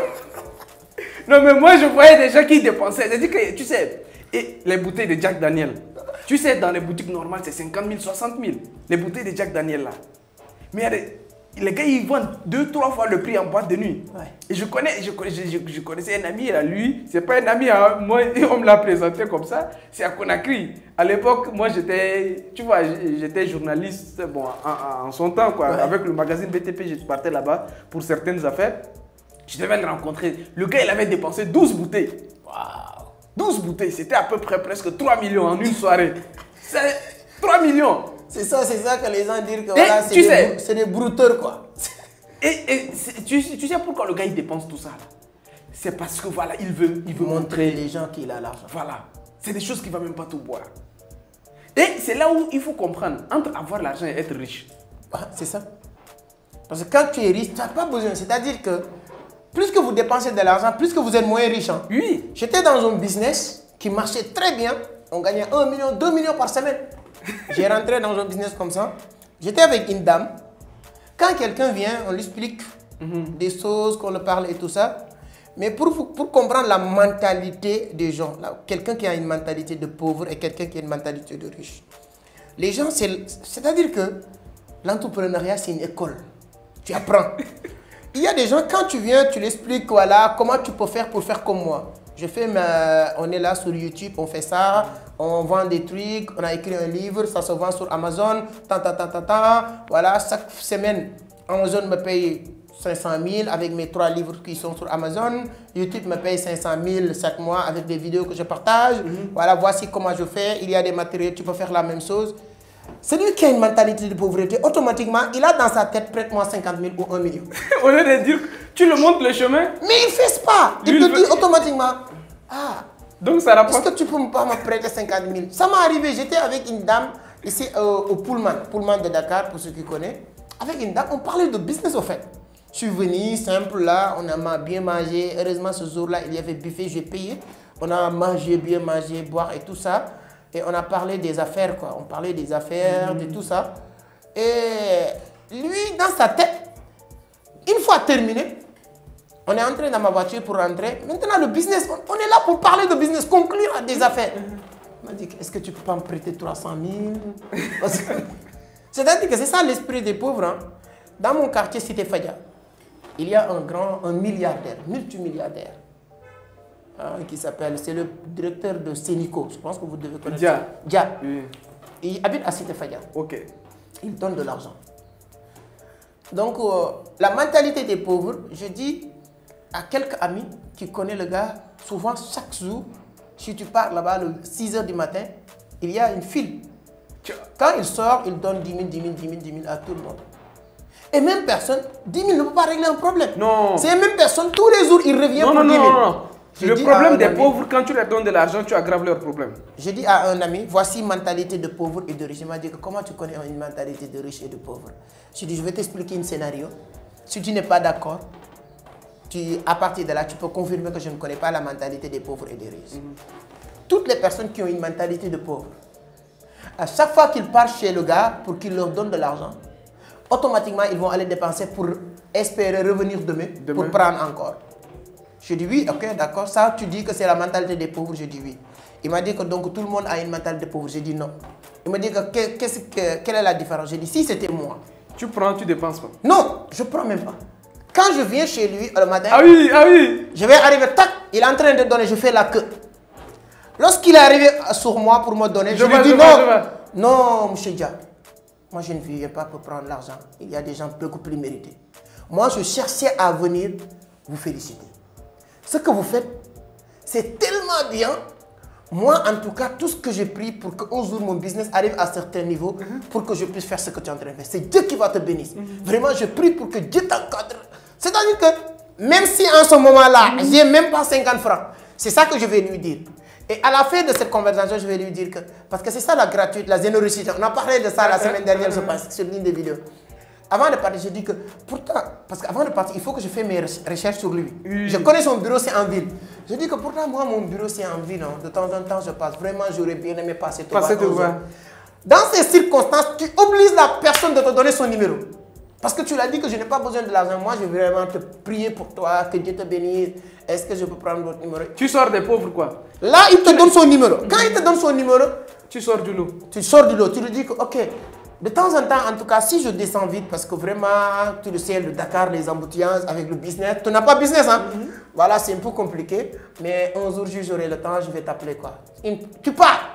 Non, mais moi, je voyais des gens qui dépensaient. C'est-à-dire que, tu sais, et les bouteilles de Jack Daniel, tu sais, dans les boutiques normales, c'est cinquante mille, soixante mille. Les bouteilles de Jack Daniel, là. Mais il y a des- les gars, ils vendent deux, trois fois le prix en boîte de nuit. Ouais. Et je, connais, je, connais- je, je- je connaissais un ami, là, lui, c'est pas un ami, hein, moi, on me l'a présenté comme ça, c'est à Conakry. À l'époque, moi, j'étais, tu vois, j'étais journaliste, bon, en, en son temps, quoi. Ouais. Avec le magazine B T P, je partais là-bas pour certaines affaires. Je devais le rencontrer. Le gars, il avait dépensé douze bouteilles. Waouh. douze bouteilles, c'était à peu près presque trois millions en une soirée. C'est trois millions. C'est ça, c'est ça que les gens disent que Et voilà, c'est tu des, sais- brou- c'est des brouteurs, quoi. Et, et c'est- tu, tu sais pourquoi le gars, il dépense tout ça là? C'est parce que voilà, il veut, il veut Montrer montrer. les gens qu'il a l'argent. Voilà. C'est des choses qu'il ne va même pas tout boire. Et c'est là où il faut comprendre, entre avoir l'argent et être riche. Ah, c'est ça. Parce que quand tu es riche, tu n'as pas besoin. C'est-à-dire que plus que vous dépensez de l'argent, plus que vous êtes moins riche. Hein. Oui. J'étais dans un business qui marchait très bien. On gagnait un million, deux millions par semaine. J'ai rentré dans un business comme ça. J'étais avec une dame. Quand quelqu'un vient, on lui explique Mhm. des choses, qu'on le parle et tout ça. Mais pour, vous- pour comprendre la mentalité des gens, là, quelqu'un qui a une mentalité de pauvre et quelqu'un qui a une mentalité de riche. Les gens, c'est- c'est-à-dire que l'entrepreneuriat, c'est une école. Tu apprends. Il y a des gens, quand tu viens, tu l'expliques, voilà, comment tu peux faire pour faire comme moi. Je fais ma- on est là sur YouTube, on fait ça, on vend des trucs, on a écrit un livre, ça se vend sur Amazon, tant, tant, tant, tant, tant. Voilà, chaque semaine, Amazon me paye cinq cent mille avec mes trois livres qui sont sur Amazon. YouTube me paye cinq cent mille chaque mois avec des vidéos que je partage. Voilà, voici comment je fais. Il y a des matériaux, tu peux faire la même chose. Celui qui a une mentalité de pauvreté, automatiquement, il a dans sa tête prête-moi cinquante mille ou un million. Au lieu de dire, tu le montres le chemin, Mais il ne fait pas. Il Lui, te il dit veut- automatiquement, ah, donc ça est-ce rapporte. que tu peux pas me prêter cinquante mille? Ça m'est arrivé, j'étais avec une dame ici euh, au Pullman, Pullman de Dakar, pour ceux qui connaissent. Avec une dame, on parlait de business au fait. Je suis venu, simple là, on a bien mangé. Heureusement, ce jour-là, il y avait buffet, j'ai payé. On a mangé, bien mangé, boire et tout ça. Et on a parlé des affaires, quoi. On parlait des affaires, de tout ça. Et lui, dans sa tête, une fois terminé, on est entré dans ma voiture pour rentrer. Maintenant, le business, on, on est là pour parler de business, conclure des affaires. Il m'a dit, est-ce que tu peux pas me prêter trois cent mille? Parce que- C'est-à-dire que c'est ça l'esprit des pauvres. Hein. Dans mon quartier, Cité Fadia, il y a un grand, un milliardaire, multimilliardaire, hein, qui s'appelle, c'est le directeur de Sénico. Je pense que vous devez connaître. Dia. Dia. Oui. Il habite à Cité Fadia. Ok. Il donne de l'argent. Donc, euh, la mentalité des pauvres, je dis à quelques amis qui connaissent le gars, souvent chaque jour, si tu pars là-bas le six heures du matin, il y a une file. Quand il sort, il donne dix mille, dix mille, dix mille, dix mille à tout le monde. Et même personne, dix mille ne peut pas régler un problème. Non. C'est même personne, tous les jours, il revient Non, pour non, dix non, mille. non, non. Je Le dis à problème un des ami- pauvres, quand tu leur donnes de l'argent, tu aggraves leurs problèmes. Je dis à un ami, voici mentalité de pauvre et de riche. Il m'a dit que comment tu connais une mentalité de riche et de pauvre? Je dis, je vais t'expliquer un scénario. Si tu n'es pas d'accord, tu, à partir de là, tu peux confirmer que je ne connais pas la mentalité des pauvres et des riches. Toutes les personnes qui ont une mentalité de pauvre, à chaque fois qu'ils partent chez le gars pour qu'il leur donne de l'argent, automatiquement, ils vont aller dépenser pour espérer revenir demain, Demain. pour prendre encore. Je dis oui, ok, d'accord. Ça, tu dis que c'est la mentalité des pauvres. Je dis oui. Il m'a dit que donc tout le monde a une mentalité de pauvre. Je dis non. Il m'a dit que, que- qu'est-ce que- quelle est la différence? J'ai dit si c'était moi. Tu prends, tu dépenses pas. Non, je prends même pas. Quand je viens chez lui le matin, Ah oui, ah oui. je vais arriver, tac, il est en train de donner, je fais la queue. Lorsqu'il est arrivé sur moi pour me donner, je, Je lui vois, dis je non. vois, je vois. Non, monsieur Dia, moi je ne viens pas pour prendre l'argent. Il y a des gens beaucoup plus mérités. Moi, je cherchais à venir vous féliciter. Ce que vous faites, c'est tellement bien. Moi, en tout cas, tout ce que j'ai pris pour qu'un jour mon business arrive à un certain niveau, pour que je puisse faire ce que tu es en train de faire, c'est Dieu qui va te bénir. Vraiment, je prie pour que Dieu t'encadre. C'est-à-dire que, même si en ce moment-là, j'ai même pas cinquante francs, c'est ça que je vais lui dire. Et à la fin de cette conversation, je vais lui dire que, parce que c'est ça la gratuite, la générosité. On a parlé de ça la semaine dernière, je pense, sur l'une des vidéos. Avant de partir, je dis que, pourtant, parce qu'avant de partir, il faut que je fasse mes recherches sur lui. Oui. Je connais son bureau, c'est en ville. Je dis que pourtant, moi, mon bureau, c'est en ville. Hein. De temps en temps, je passe. Vraiment, j'aurais bien aimé passer te passer voir. Dans ces circonstances, tu obliges la personne de te donner son numéro. Parce que tu l'as dit que je n'ai pas besoin de l'argent. Moi, je vais vraiment te prier pour toi, que Dieu te bénisse. Est-ce que je peux prendre votre numéro? Tu sors des pauvres, quoi. Là, il te donne son numéro. Quand il te donne son numéro, tu sors du lot. Tu sors du lot. Tu lui dis que, ok, de temps en temps, en tout cas, si je descends vite, parce que vraiment, tu le sais, le Dakar, les embouteillages avec le business, tu n'as pas business, hein? Mm-hmm. Voilà, c'est un peu compliqué. Mais un jour, j'aurai le temps, je vais t'appeler, quoi. Tu pars.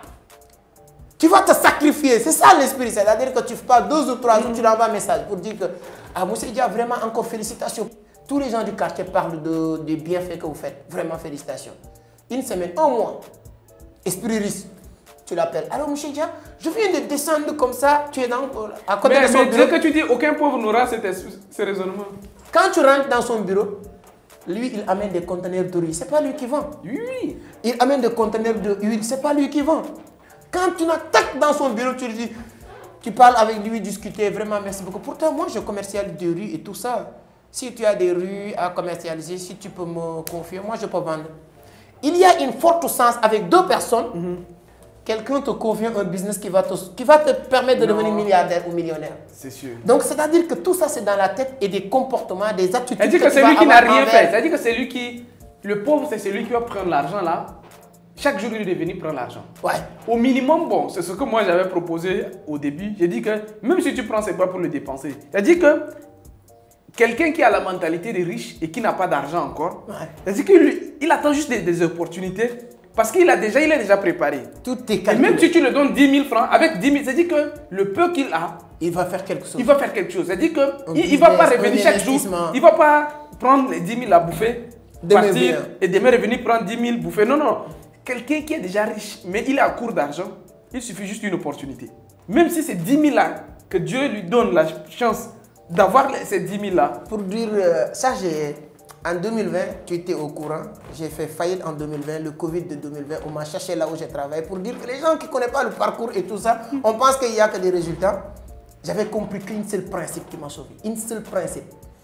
Tu vas te sacrifier, c'est ça l'esprit, c'est-à-dire que tu pars deux ou trois jours, tu l'envoies un message pour dire que ah, Moussa Dia, vraiment encore félicitations. Tous les gens du quartier parlent de, des bienfaits que vous faites, vraiment félicitations. Une semaine, un mois, esprit risque, tu l'appelles. Alors Moussa Dia, je viens de descendre comme ça, tu es dans, à côté mais, de son mais bureau. Mais que tu dis, aucun pauvre n'aura ce raisonnement. Quand tu rentres dans son bureau, lui, il amène des conteneurs de riz, c'est pas lui qui vend. Oui. Il amène des conteneurs de huile, c'est pas lui qui vend. Quand tu n'attaques dans son bureau, tu lui dis, tu parles avec lui, discuter, vraiment merci beaucoup. Pourtant, moi, je commercialise des rues et tout ça. Si tu as des rues à commercialiser, si tu peux me confier, moi, je peux vendre. Il y a une forte sens avec deux personnes. Mm-hmm. Quelqu'un te confie un business qui va te, qui va te permettre de non. devenir milliardaire ou millionnaire. C'est sûr. Donc, c'est-à-dire que tout ça, c'est dans la tête et des comportements, des attitudes. C'est-à-dire que, que c'est lui qui n'a rien fait. C'est-à-dire que c'est lui qui... Le pauvre, c'est celui qui va prendre l'argent là. Chaque jour, il est venu prendre l'argent. Ouais. Au minimum, bon, c'est ce que moi j'avais proposé au début. J'ai dit que même si tu prends, c'est pas pour le dépenser. C'est-à-dire que quelqu'un qui a la mentalité des riches et qui n'a pas d'argent encore, ouais. c'est-à-dire qu'il il attend juste des, des opportunités parce qu'il a déjà, il est déjà préparé. Tout est calculé. Et même si tu lui donnes dix mille francs, avec dix mille, c'est-à-dire que le peu qu'il a, il va faire quelque chose. Il va faire quelque chose. C'est-à-dire qu'il ne va pas revenir chaque jour. Il ne va pas prendre les dix mille à bouffer, demain partir bien. Et demain revenir prendre dix mille bouffer. Non, non. Quelqu'un qui est déjà riche, mais il est à court d'argent, il suffit juste d'une opportunité. Même si c'est dix mille là, que Dieu lui donne la chance d'avoir ces dix mille là. Pour dire, euh, ça, j'ai, en deux mille vingt, tu étais au courant, j'ai fait faillite en deux mille vingt, le Covid de deux mille vingt, on m'a cherché là où j'ai travaillé pour dire que les gens qui ne connaissent pas le parcours et tout ça, on pense qu'il n'y a que des résultats. J'avais compris qu'une seule principe qui m'a sauvé, une seule principe.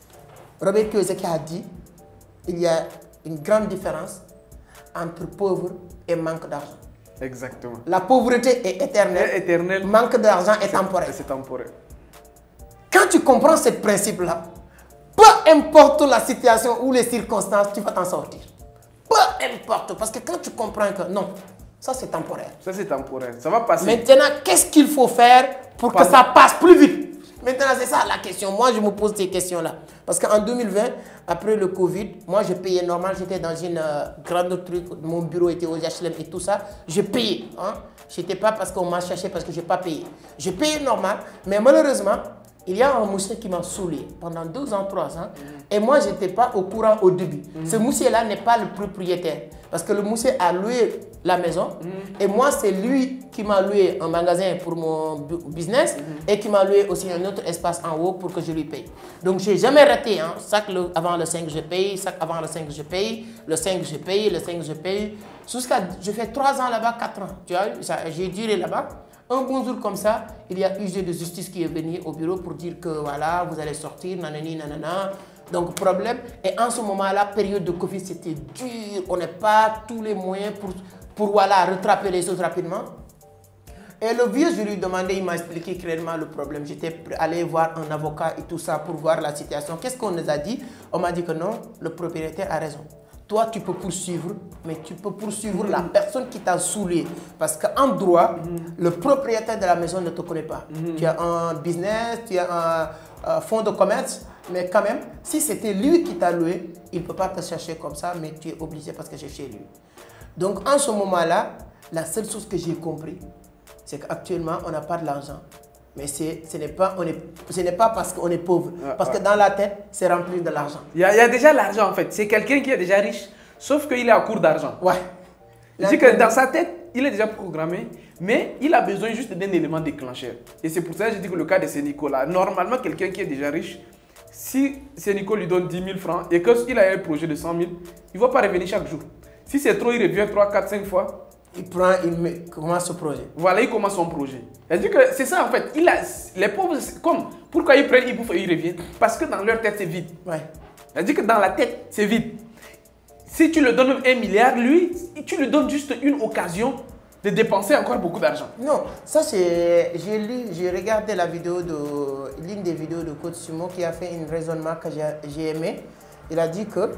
Robert Kiyosaki a dit, il y a une grande différence entre pauvre et manque d'argent. Exactement. La pauvreté est éternelle. Est éternelle. Manque d'argent est, est temporaire. C'est temporaire. Quand tu comprends ce principe-là, peu importe la situation ou les circonstances, tu vas t'en sortir. Peu importe. Parce que quand tu comprends que non, ça c'est temporaire. Ça c'est temporaire. Ça va passer. Maintenant, qu'est-ce qu'il faut faire pour Pardon. que ça passe plus vite? Maintenant, c'est ça la question. Moi, je me pose ces questions-là. Parce qu'en deux mille vingt, après le Covid, moi, je payais normal. J'étais dans une euh, grande truc. Mon bureau était aux H L M et tout ça. Je payais. Hein? Je n'étais pas parce qu'on m'a cherché, parce que je n'ai pas payé. Je payais normal. Mais malheureusement, il y a un monsieur qui m'a saoulé pendant deux ans, trois ans. Et moi, je n'étais pas au courant au début. Mm-hmm. Ce monsieur-là n'est pas le propriétaire. Parce que le monsieur a loué la maison. Mm-hmm. Et moi, c'est lui qui m'a loué un magasin pour mon business. Mm-hmm. Et qui m'a loué aussi un autre espace en haut pour que je lui paye. Donc, je n'ai jamais raté. Hein. Chaque le, avant le cinq, je paye. Chaque avant le cinq, je paye. Le cinq, je paye. Le cinq, je paye. Jusqu'à... Je fais trois ans là-bas, quatre ans. Tu vois, j'ai duré là-bas. Un bon jour comme ça, il y a U G de justice qui est venu au bureau pour dire que voilà, vous allez sortir, nanani, nanana. Donc, problème. Et en ce moment-là, période de Covid, c'était dur. On n'a pas tous les moyens pour, pour voilà, rattraper les choses rapidement. Et le vieux, je lui demandais, il m'a expliqué clairement le problème. J'étais allé voir un avocat et tout ça pour voir la situation. Qu'est-ce qu'on nous a dit? On m'a dit que non, le propriétaire a raison. Toi, tu peux poursuivre, mais tu peux poursuivre la personne qui t'a saoulé. Parce qu'en droit, mm-hmm. le propriétaire de la maison ne te connaît pas. Mm-hmm. Tu as un business, tu as un, un fonds de commerce, mais quand même, si c'était lui qui t'a loué, il ne peut pas te chercher comme ça, mais tu es obligé parce que c'est chez lui. Donc, en ce moment-là, la seule chose que j'ai compris, c'est qu'actuellement, on n'a pas de l'argent. Mais ce n'est pas, pas parce qu'on est pauvre. Ah, parce ah. que dans la tête, c'est rempli de l'argent. Il y, y a déjà l'argent en fait. C'est quelqu'un qui est déjà riche, sauf qu'il est à court d'argent. Ouais. Je dis que dans sa tête, il est déjà programmé, mais il a besoin juste d'un élément déclencheur. Et c'est pour ça que je dis que le cas de Sénico là, normalement, quelqu'un qui est déjà riche, si Sénico lui donne dix mille francs et qu'il a un projet de cent mille, il ne va pas revenir chaque jour. Si c'est trop, il revient trois, quatre, cinq fois. il prend, il met, commence ce projet. Voilà, il commence son projet. C'est-à-dire que c'est ça en fait. Il a, les pauvres, comme, pourquoi ils prennent, ils bouffent et ils reviennent? Parce que dans leur tête, c'est vide. Ouais. C'est-à-dire que dans la tête, c'est vide. Si tu lui donnes un milliard, lui, tu lui donnes juste une occasion de dépenser encore beaucoup d'argent. Non, ça c'est... J'ai lu, j'ai regardé la vidéo de... l'une des vidéos de Coach Sumo qui a fait un raisonnement que j'ai aimé. Il a dit que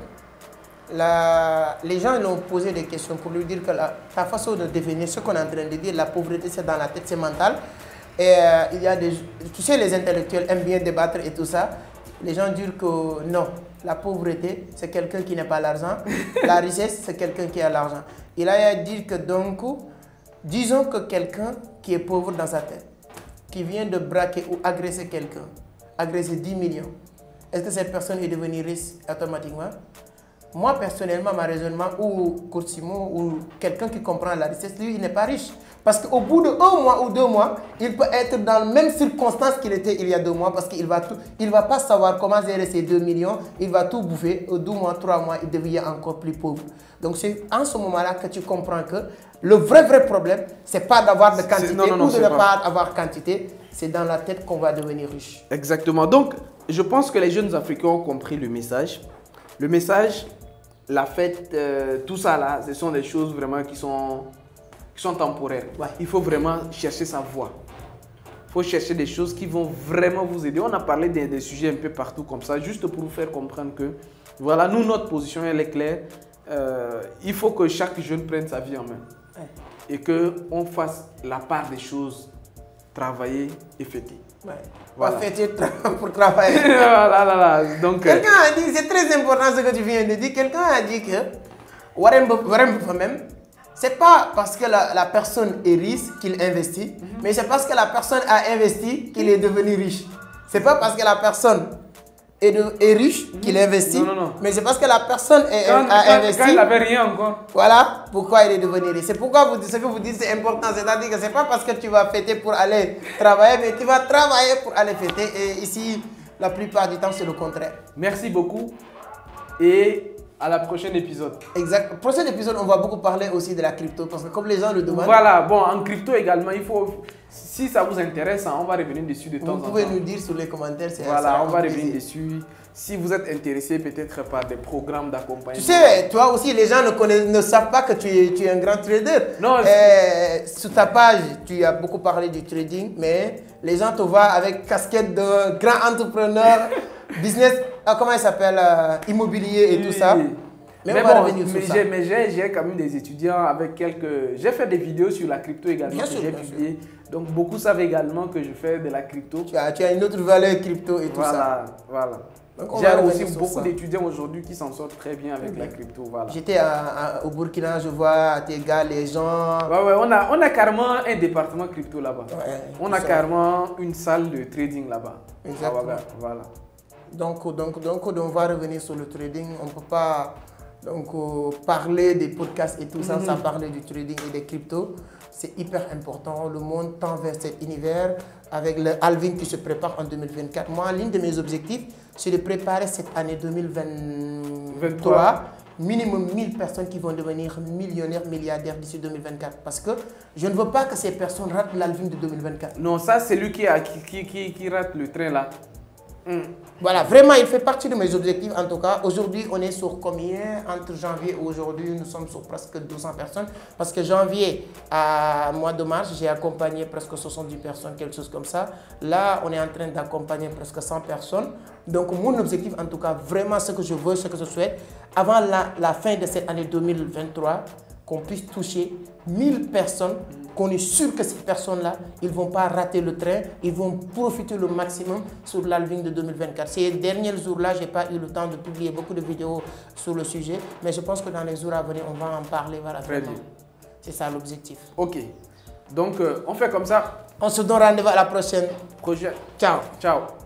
la, les gens lui ont posé des questions pour lui dire que la, ta façon de devenir, ce qu'on est en train de dire, la pauvreté c'est dans la tête, c'est mental. Et euh, il y a des... Tu sais, les intellectuels aiment bien débattre et tout ça. Les gens disent que non, la pauvreté, c'est quelqu'un qui n'a pas l'argent. La richesse, c'est quelqu'un qui a l'argent. Il a dit que donc, disons que quelqu'un qui est pauvre dans sa tête, qui vient de braquer ou agresser quelqu'un, agresser dix millions, est-ce que cette personne est devenue riche automatiquement? Moi, personnellement, ma raisonnement, ou Coach Sumo, ou quelqu'un qui comprend la richesse, lui, il n'est pas riche. Parce qu'au bout de un mois ou deux mois, il peut être dans les mêmes circonstances qu'il était il y a deux mois parce qu'il va tout, il va pas savoir comment gérer ces deux millions, il va tout bouffer. Au deux mois, trois mois, il devient encore plus pauvre. Donc c'est en ce moment-là que tu comprends que le vrai, vrai problème, c'est pas d'avoir de quantité non, non, non, ou de ne pas, pas avoir quantité, c'est dans la tête qu'on va devenir riche. Exactement. Donc, je pense que les jeunes Africains ont compris le message. Le message, la fête, euh, tout ça là, ce sont des choses vraiment qui sont... qui sont temporaires. Ouais. Il faut vraiment chercher sa voie. Il faut chercher des choses qui vont vraiment vous aider. On a parlé des, des sujets un peu partout comme ça, juste pour vous faire comprendre que, voilà, nous, notre position, elle est claire. Euh, il faut que chaque jeune prenne sa vie en main. Ouais. Et qu'on fasse la part des choses, travailler et fêter. Ouais. Voilà. Pas fêter pour travailler. Voilà, là, là. Donc, quelqu'un a dit, c'est très important ce que tu viens de dire, quelqu'un a dit que Warren Buffett même, c'est pas parce que la, la personne est riche qu'il investit, mm-hmm. mais c'est parce que la personne a investi qu'il est devenu riche. C'est pas parce que la personne est, de, est riche mm-hmm. qu'il investit, non, non, non. mais c'est parce que la personne est, quand, a quand, investi. Quand il n'avait rien encore. Voilà pourquoi il est devenu riche. C'est pourquoi vous, ce que vous dites c'est important. C'est-à-dire que c'est pas parce que tu vas fêter pour aller travailler, mais tu vas travailler pour aller fêter. Et ici, la plupart du temps, c'est le contraire. Merci beaucoup. Et à la prochaine épisode. Exact. Prochain épisode, on va beaucoup parler aussi de la crypto parce que comme les gens le demandent. Voilà, bon, en crypto également, il faut, si ça vous intéresse, on va revenir dessus de temps en temps. Vous pouvez nous dire sur les commentaires. Voilà, on va revenir dessus. Si vous êtes intéressé peut-être par des programmes d'accompagnement. Tu sais, toi aussi, les gens ne, connaissent, ne savent pas que tu es, tu es un grand trader. Non. Euh, sur ta page, tu as beaucoup parlé du trading, mais les gens te voient avec casquette de grand entrepreneur, business, ah, comment il s'appelle, euh, immobilier et oui, tout ça. Mais, mais on va bon, revenir sur ça. Mais j'ai quand même des étudiants avec quelques... J'ai fait des vidéos sur la crypto également bien que j'ai publié. Donc beaucoup savent également que je fais de la crypto. Tu as, tu as une autre valeur crypto et tout voilà, ça. Voilà, voilà. J'ai aussi beaucoup d'étudiants aujourd'hui qui s'en sortent très bien avec bien. la crypto. Voilà. J'étais au Burkina, je vois tes gars, les gens... Ouais, ouais, on a, on a carrément un département crypto là-bas. Ouais, on a ça. carrément une salle de trading là-bas. Exactement. Ah, voilà. Donc, donc, donc, on va revenir sur le trading. On ne peut pas donc, euh, parler des podcasts et tout ça mm-hmm. sans parler du trading et des cryptos. C'est hyper important. Le monde tend vers cet univers avec le halving qui se prépare en deux mille vingt-quatre. Moi, l'un de mes objectifs, c'est de préparer cette année deux mille vingt-trois. Minimum mille personnes qui vont devenir millionnaires, milliardaires d'ici deux mille vingt-quatre. Parce que je ne veux pas que ces personnes ratent l'halving de deux mille vingt-quatre. Non, ça, c'est lui qui, a, qui, qui, qui rate le train là. Mm. Voilà, vraiment, il fait partie de mes objectifs en tout cas. Aujourd'hui, on est sur combien? Entre janvier et aujourd'hui, nous sommes sur presque deux cents personnes. Parce que janvier à mois de mars, j'ai accompagné presque soixante-dix personnes, quelque chose comme ça. Là, on est en train d'accompagner presque cent personnes. Donc, mon objectif en tout cas, vraiment ce que je veux, ce que je souhaite, avant la, la fin de cette année deux mille vingt-trois, qu'on puisse toucher mille personnes, qu'on est sûr que ces personnes-là, ils ne vont pas rater le train, ils vont profiter le maximum sur l'halving de deux mille vingt-quatre. Ces derniers jours-là, je n'ai pas eu le temps de publier beaucoup de vidéos sur le sujet, mais je pense que dans les jours à venir, on va en parler. Voilà, Très bien. C'est ça l'objectif. Ok. Donc, euh, on fait comme ça. On se donne rendez-vous à la prochaine. Prochaine. Ciao. Ciao.